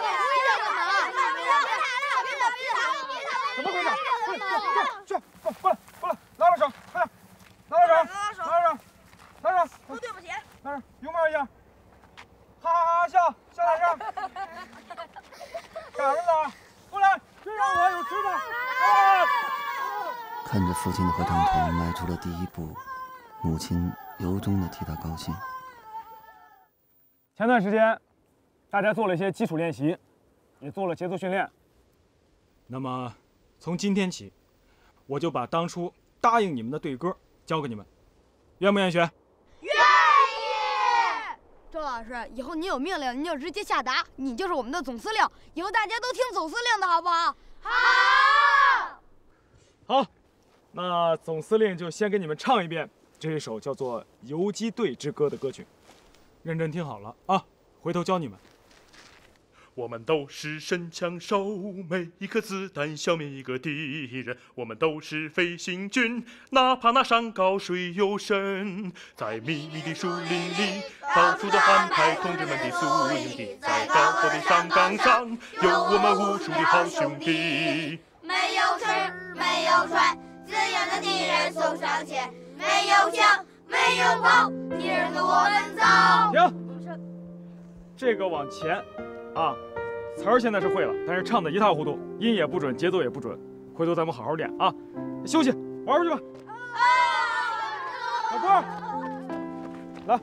怎么回事？快去去去，过来过来，拉拉手，快点，拉拉手，拉拉手，拉拉手。 哦，对不起。 拉手，拥抱一下。哈哈哈笑，笑点声。干什么呢？过来，追上我，有吃的。哎！ 看着父亲的合唱团迈出了第一步，母亲由衷的替他高兴。 前段时间，大家做了一些基础练习，也做了节奏训练。那么，从今天起，我就把当初答应你们的对歌交给你们，愿不愿意学？ 愿意。周老师，以后您有命令，您就直接下达，你就是我们的总司令。以后大家都听总司令的，好不好？好。 好，那总司令就先给你们唱一遍这一首叫做《游击队之歌》的歌曲，认真听好了啊，回头教你们。 我们都是神枪手，每一颗子弹消灭一个敌人。我们都是飞行军，哪怕那山高水又深。在密密的树林里，到处的安排同志们的宿营地，在高高的山岗上，有我们无数的好兄弟。 没有吃，没有穿，自由的敌人送上前，没有枪，没有炮，敌人跟我们走。 停，这个往前啊，词儿现在是会了，但是唱的一塌糊涂，音也不准，节奏也不准，回头咱们好好练啊。休息，玩玩去吧。 小波，来。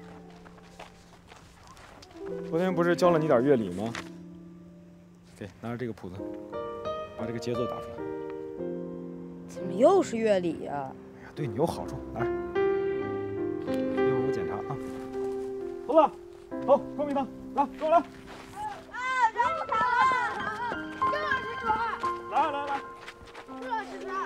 昨天不是教了你点乐理吗？给，拿着这个谱子，把这个节奏打出来。 怎么又是乐理呀、啊？ 哎呀，对你有好处，拿着。一会儿我检查啊。猴子，走，光明堂，来，跟我来。 啊，人不吵了，这是准。 来来来， 这是准。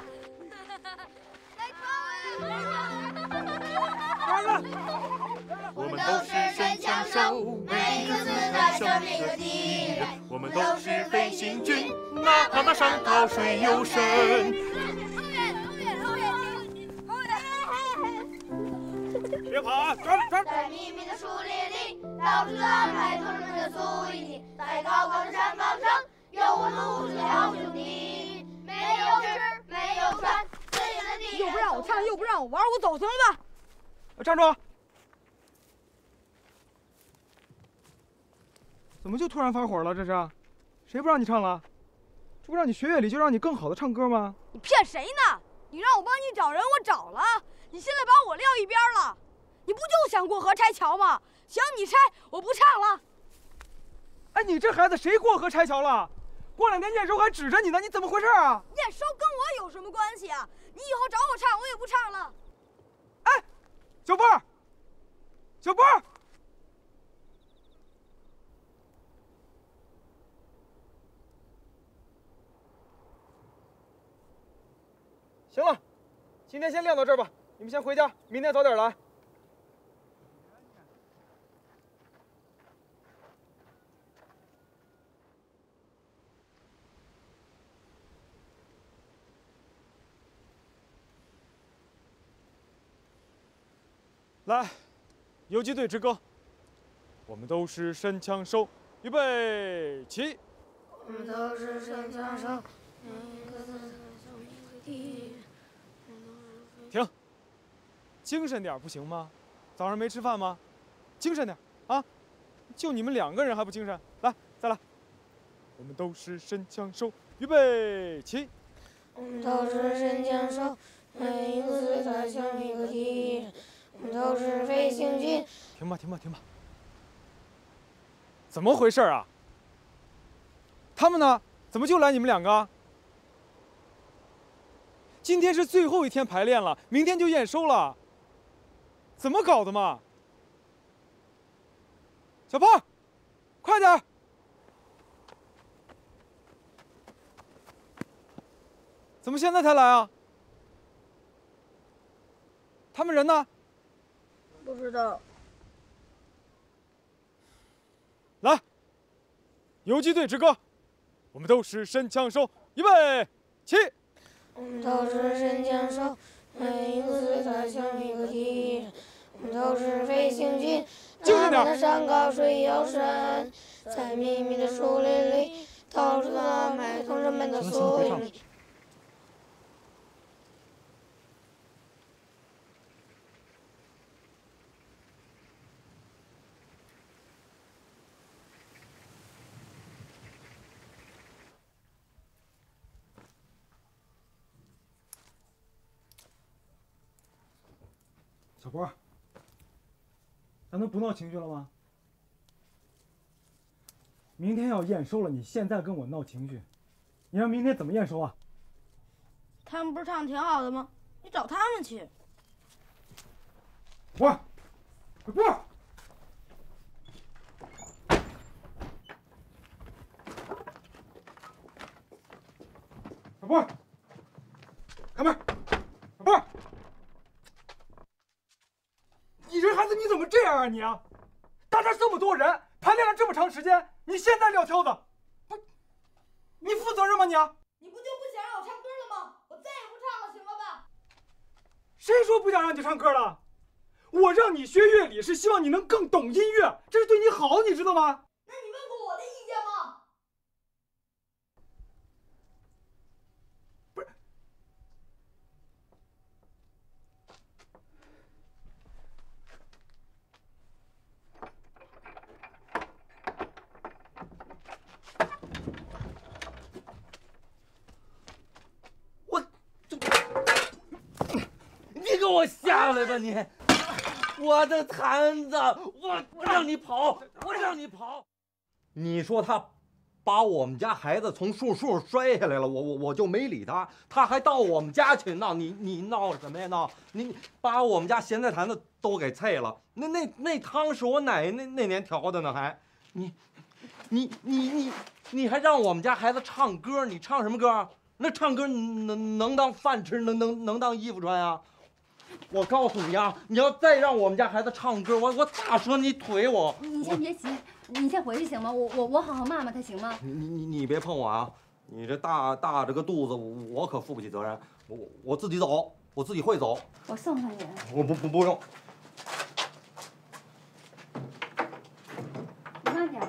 我们都是神枪手，每一个子弹消灭个敌人。我们都是飞行军，哪怕那山高水又深。 别跑啊！抓抓！ 在密密的树林里，到处安排同志们的宿营地，在高高的山岗上，有我们五十个好兄弟。没有吃，没有穿，自由的地。 又不让我唱，又不让我玩，我走行了吧？ 站住！怎么就突然发火了？这是，谁不让你唱了？这不让你学乐理，就让你更好的唱歌吗？ 你骗谁呢？你让我帮你找人，我找了。你现在把我撂一边了，你不就想过河拆桥吗？行，你拆，我不唱了。 哎，你这孩子谁过河拆桥了？过两天验收还指着你呢，你怎么回事啊？ 验收跟我有什么关系啊？你以后找我唱，我也不唱了。 哎，小波儿，小波儿。行了，今天先练到这儿吧，你们先回家，明天早点来。来，游击队之歌，我们都是神枪手，预备起。 我们都是神枪手，每一个子弹消灭个敌人。 停，精神点不行吗？早上没吃饭吗？精神点啊！就你们两个人还不精神？来，再来。我们都是神枪手，预备起。 我们都是神枪手，每一个子弹消灭个敌人。我们都是飞行军。 停吧，停吧，停吧！怎么回事啊？他们呢？怎么就来你们两个？今天是最后一天排练了，明天就验收了，怎么搞的嘛？小胖，快点！怎么现在才来啊？他们人呢？ 不知道。 来，游击队之歌，我们都是神枪手，预备起。 我们都是神枪手，每一个子弹消灭个敌人。我们都是飞行军，哪怕那山高水又深，在密密的树林里，到处安排同志们的宿营地。 小波，咱能不闹情绪了吗？明天要验收了，你现在跟我闹情绪，你让明天怎么验收啊？ 他们不是唱的挺好的吗？你找他们去。 波，小波，小波，开门，小波。你这孩子你怎么这样啊你啊！大这这么多人，排练了这么长时间，你现在撂挑子，不，你负责任吗你啊？ 你不就不想让我唱歌了吗？我再也不唱了，行了吧？ 谁说不想让你唱歌了？我让你学乐理是希望你能更懂音乐，这是对你好，你知道吗？ 那你问过我的意见吗？ 不是。 你给我下来吧你！我的坛子，我我让你跑，我让你跑！你说他把我们家孩子从树树摔下来了，我我我就没理他，他还到我们家去闹，你你闹什么呀闹？你把我们家咸菜坛子都给碎了，那那那汤是我奶奶那那年调的呢，还你你你你你还让我们家孩子唱歌，你唱什么歌？那唱歌能能当饭吃，能能能当衣服穿啊？我告诉你啊，你要再让我们家孩子唱歌，我我打折你腿我！ 你先别急，你先回去行吗？我我我好好骂骂他行吗？ 你你你别碰我啊！你这大大着个肚子，我可负不起责任。我我自己走，我自己会走。 我送送你。 我不不不用。 你慢点。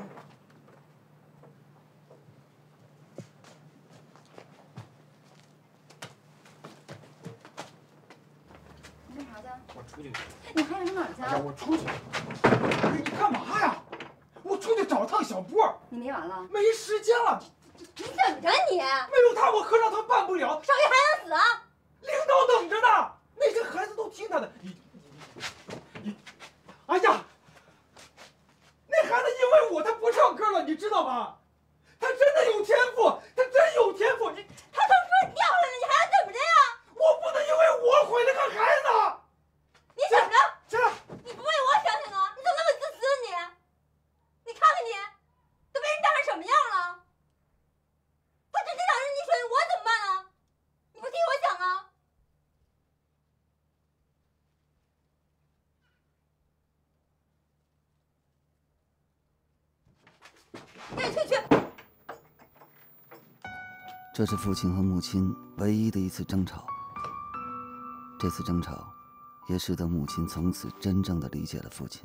你干啥去？ 我出去。 你还想哪儿去啊？ 我出去。你干嘛呀？我出去找趟小波。 你没完了？ 没时间了。 你等着你！ 没有他，我科上他办不了。 少爷还想死啊？ 领导等着呢，那些孩子都听他的。你你你，哎呀，那孩子因为我他不唱歌了，你知道吗？他真的有天赋，他真有天赋。你他从树掉下来了，你还要等着呀？ 我不能因为我毁了个孩子。 你等着！ 起来！ 你不为我想想啊？你怎么那么自私你？你看看你，都被人打成什么样了？他直接打人溺水，我怎么办啊？你不替我想啊？赶紧退去！ 这是父亲和母亲唯一的一次争吵。这次争吵，也使得母亲从此真正的理解了父亲。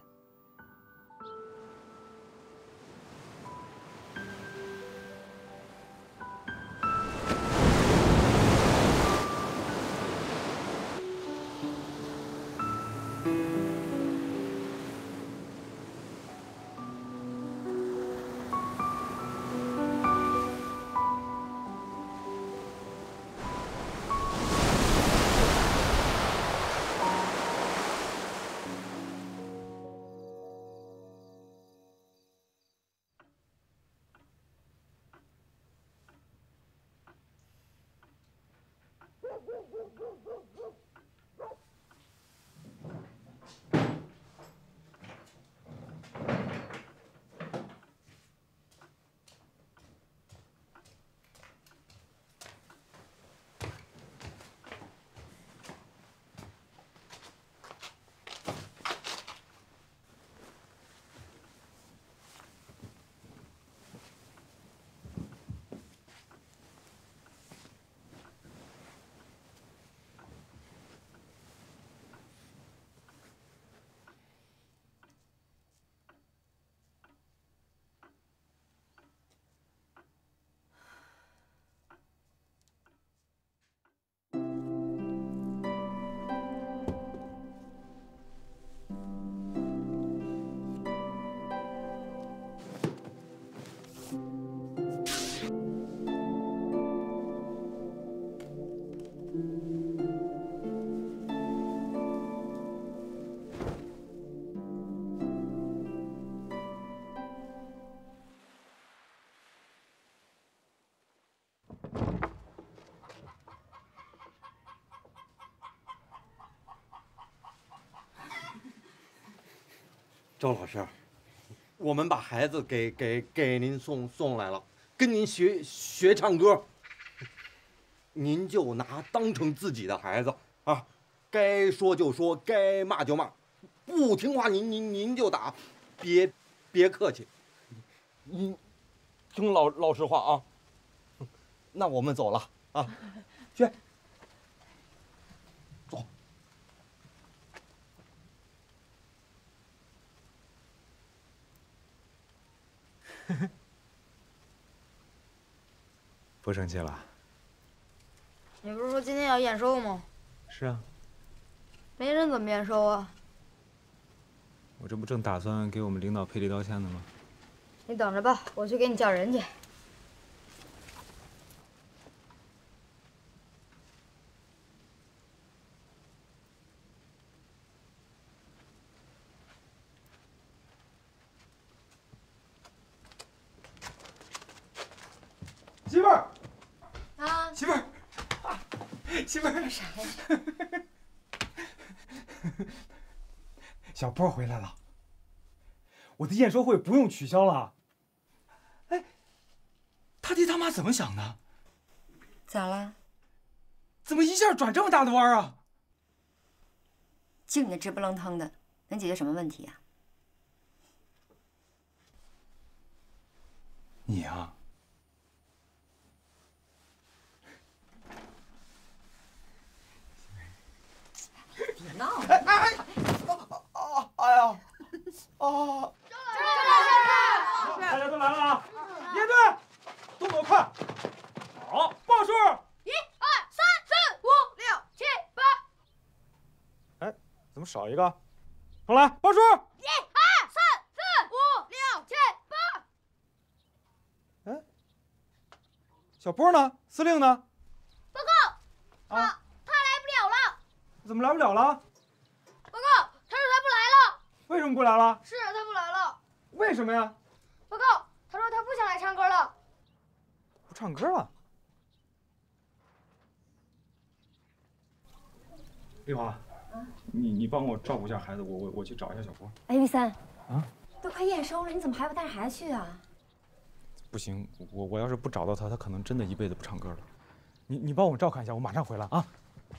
周老师，我们把孩子给给给您送送来了，跟您学学唱歌，您就拿当成自己的孩子啊，该说就说，该骂就骂，不听话您您您就打，别别客气，您听老老师话啊。那我们走了啊，去。 不生气了？ 你不是说今天要验收吗？ 是啊。 没人怎么验收啊？ 我这不正打算给我们领导赔礼道歉呢吗？ 你等着吧，我去给你叫人去。 媳妇儿， 啊， 媳妇儿，媳妇儿， 干啥呀？ 小波回来了，我的演说会不用取消了。哎，他爹他妈怎么想的？ 咋了？ 怎么一下转这么大的弯啊？ 就你那直不愣腾的，能解决什么问题呀？ 你呀， 别闹了！ 哎哎哎！哎呀！啊！大家都来了啊！列队，动作快！好，报数。 一二三四五六七八。 哎，怎么少一个？重来，报数。 一二三四五六七八。 哎，小波呢？司令呢？ 报告，他、啊、他来不了了。 怎么来不了了？ 报告，他说他不来了。 为什么不来了？ 是他不来了。 为什么呀？ 报告，他说他不想来唱歌了。 不唱歌了？丽华， 嗯， 你你帮我照顾一下孩子，我我我去找一下小波。 哎，玉三， 啊， 都快验收了，你怎么还不带着孩子去啊？ 不行，我我要是不找到他，他可能真的一辈子不唱歌了。你你帮我照看一下，我马上回来啊。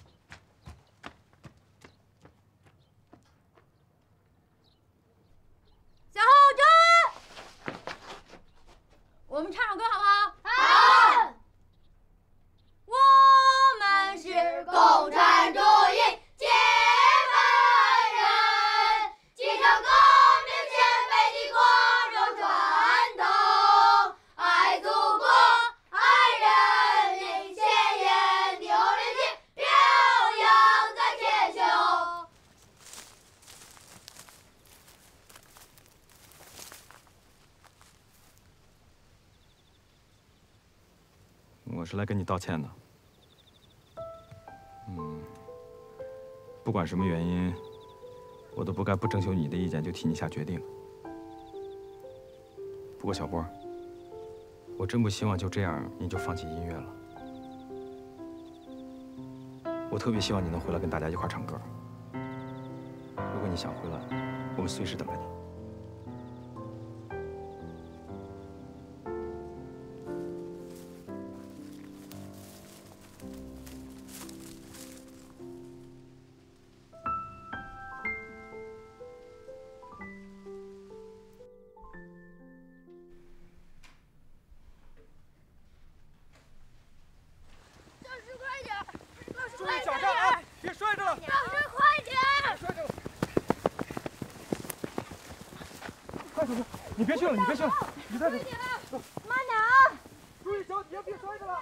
小后军，我们唱首歌好不好？好。我们是共产主义接班人，继承革命先辈的光荣传统，爱祖国，爱人民，鲜艳的红领巾飘扬在天穹。 我是来跟你道歉的。嗯，不管什么原因，我都不该不征求你的意见就替你下决定。不过小波，我真不希望就这样你就放弃音乐了。我特别希望你能回来跟大家一块唱歌。如果你想回来，我们随时等着你。 注意脚上啊！别摔着了！老师，快点！ 摔着了！快走，你别去了，你别去了，你在这。 慢点啊！ 注意脚底下，别摔着了！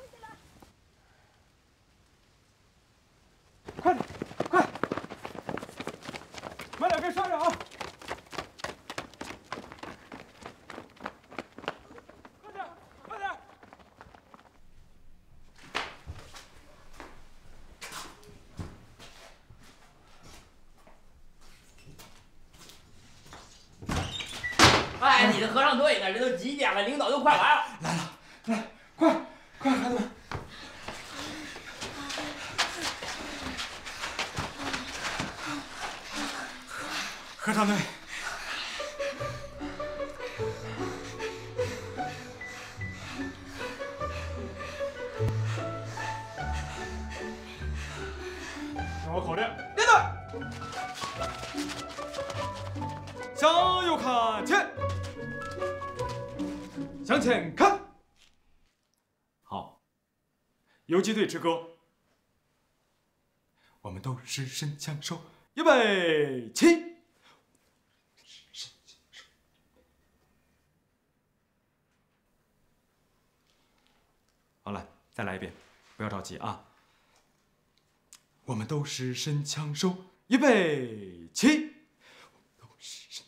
快点，快！慢点，别摔着啊！快点，快点！ 哎，你的合唱队呢？这都几点了？领导都快来了。 来了，来，快，快，孩子们！合唱队。听我口令，列队，向右看齐。向前看，好。游击队之歌，我们都是神枪手，预备起。好了，再来一遍，不要着急啊。我们都是神枪手，预备起。都是神。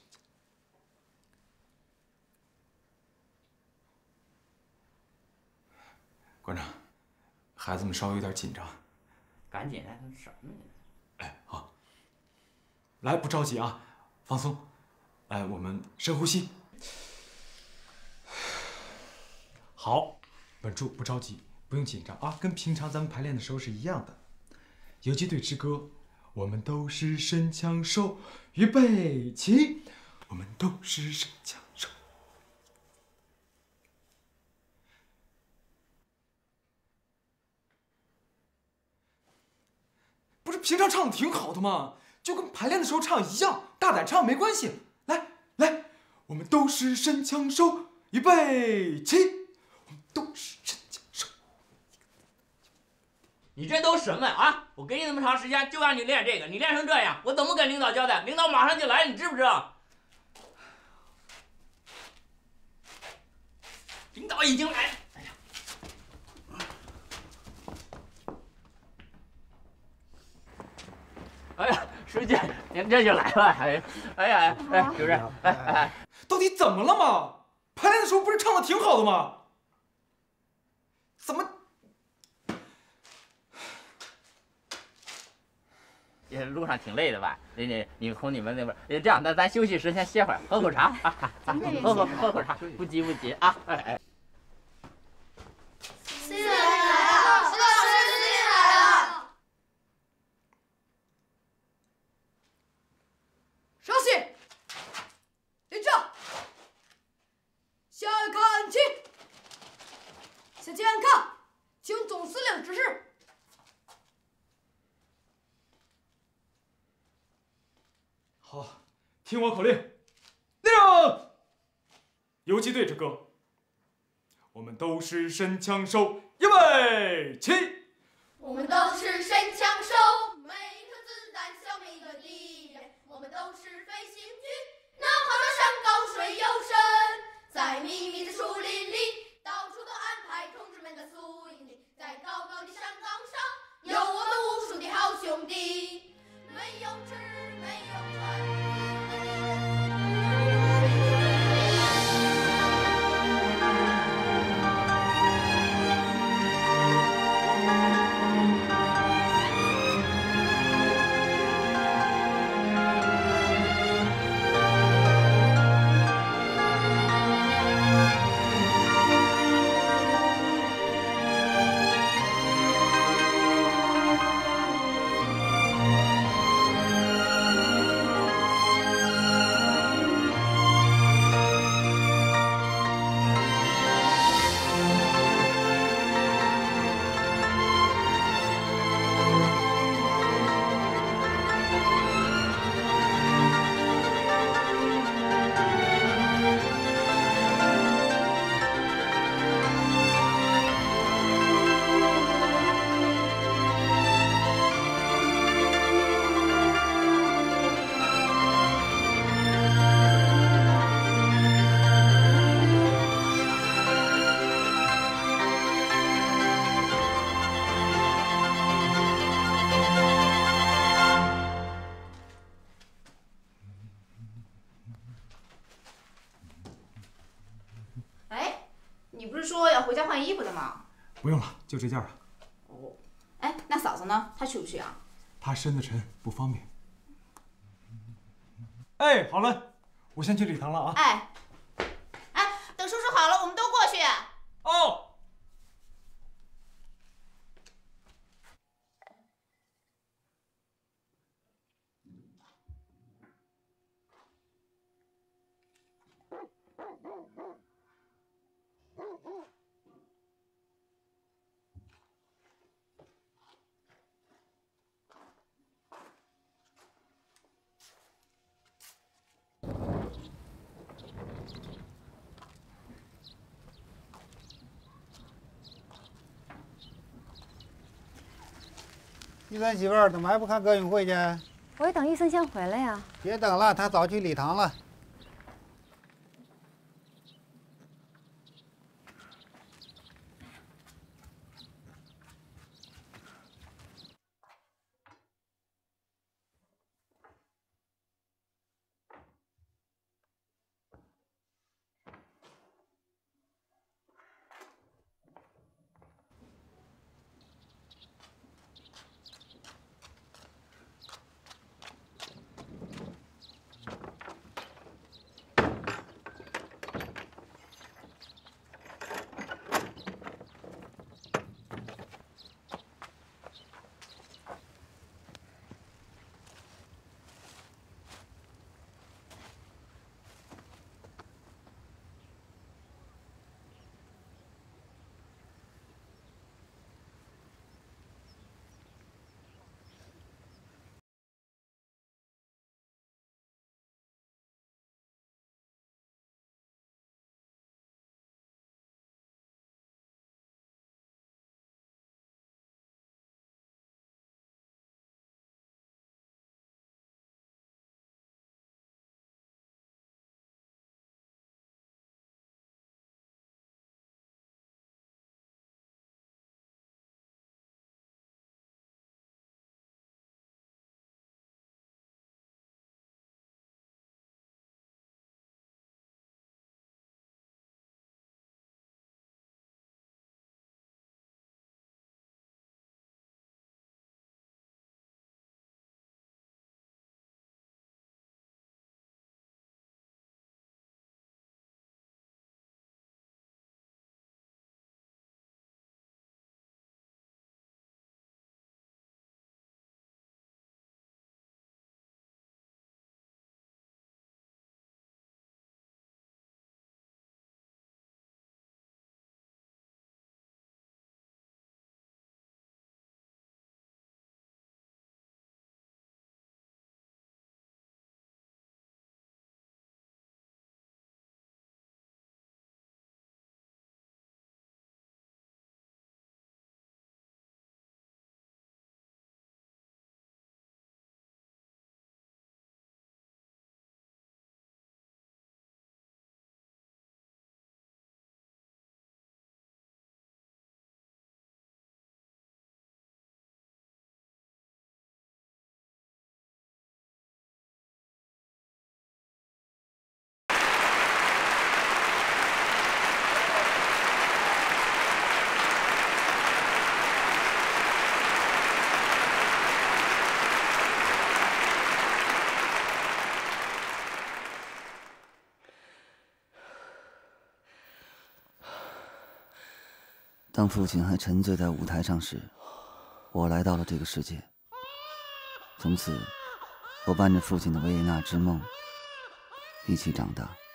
馆长，孩子们稍微有点紧张， 赶紧来，什么呢？ 哎，好，来，不着急啊，放松，来，我们深呼吸。好， 稳住，不着急，不用紧张啊，跟平常咱们排练的时候是一样的。游击队之歌，我们都是神枪手，预备起，我们都是神枪手。不是平常唱的挺好的吗？就跟排练的时候唱一样，大胆唱没关系。来来，我们都是神枪手，预备起，我们都是神枪手。 你这都什么啊？我给你那么长时间，就让你练这个，你练成这样，我怎么跟领导交代？领导马上就来，你知不知道？领导已经来了。哎呀！哎呀，书记，您这就来了。哎，哎呀，哎，主任，哎哎， 到底怎么了嘛？排练的时候不是唱的挺好的吗？怎么？ 也路上挺累的吧？你你你从你们那边，这样，那咱休息时先歇会儿，喝口茶啊，喝喝喝口茶，不急不急啊。哎哎。 司令来了，石老师，司令来了。 稍息，立正，下看齐，向前看，请总司令指示。 好，听我口令，立正！游击队之歌，我们都是神枪手，预备起！ 我们都是神枪手，每一颗子弹消灭一个敌人。我们都是飞行军，能跑得山高水又深，在密密的树林里，到处都安排同志们的宿营地，在高高的山岗上，有我们无数的好兄弟，没有吃，没有穿。 回家换衣服的吗？ 不用了，就这件了。 哦，哎，那嫂子呢？她去不去啊？ 她身子沉，不方便。哎，好了，我先去礼堂了啊。 哎，哎，等收拾好了，我们都过去。 哦。 你咱媳妇儿怎么还不看歌咏会去？ 我也等医生先回来呀。 别等了，他早去礼堂了。 当父亲还沉醉在舞台上时，我来到了这个世界。从此，我伴着父亲的维也纳之梦一起长大。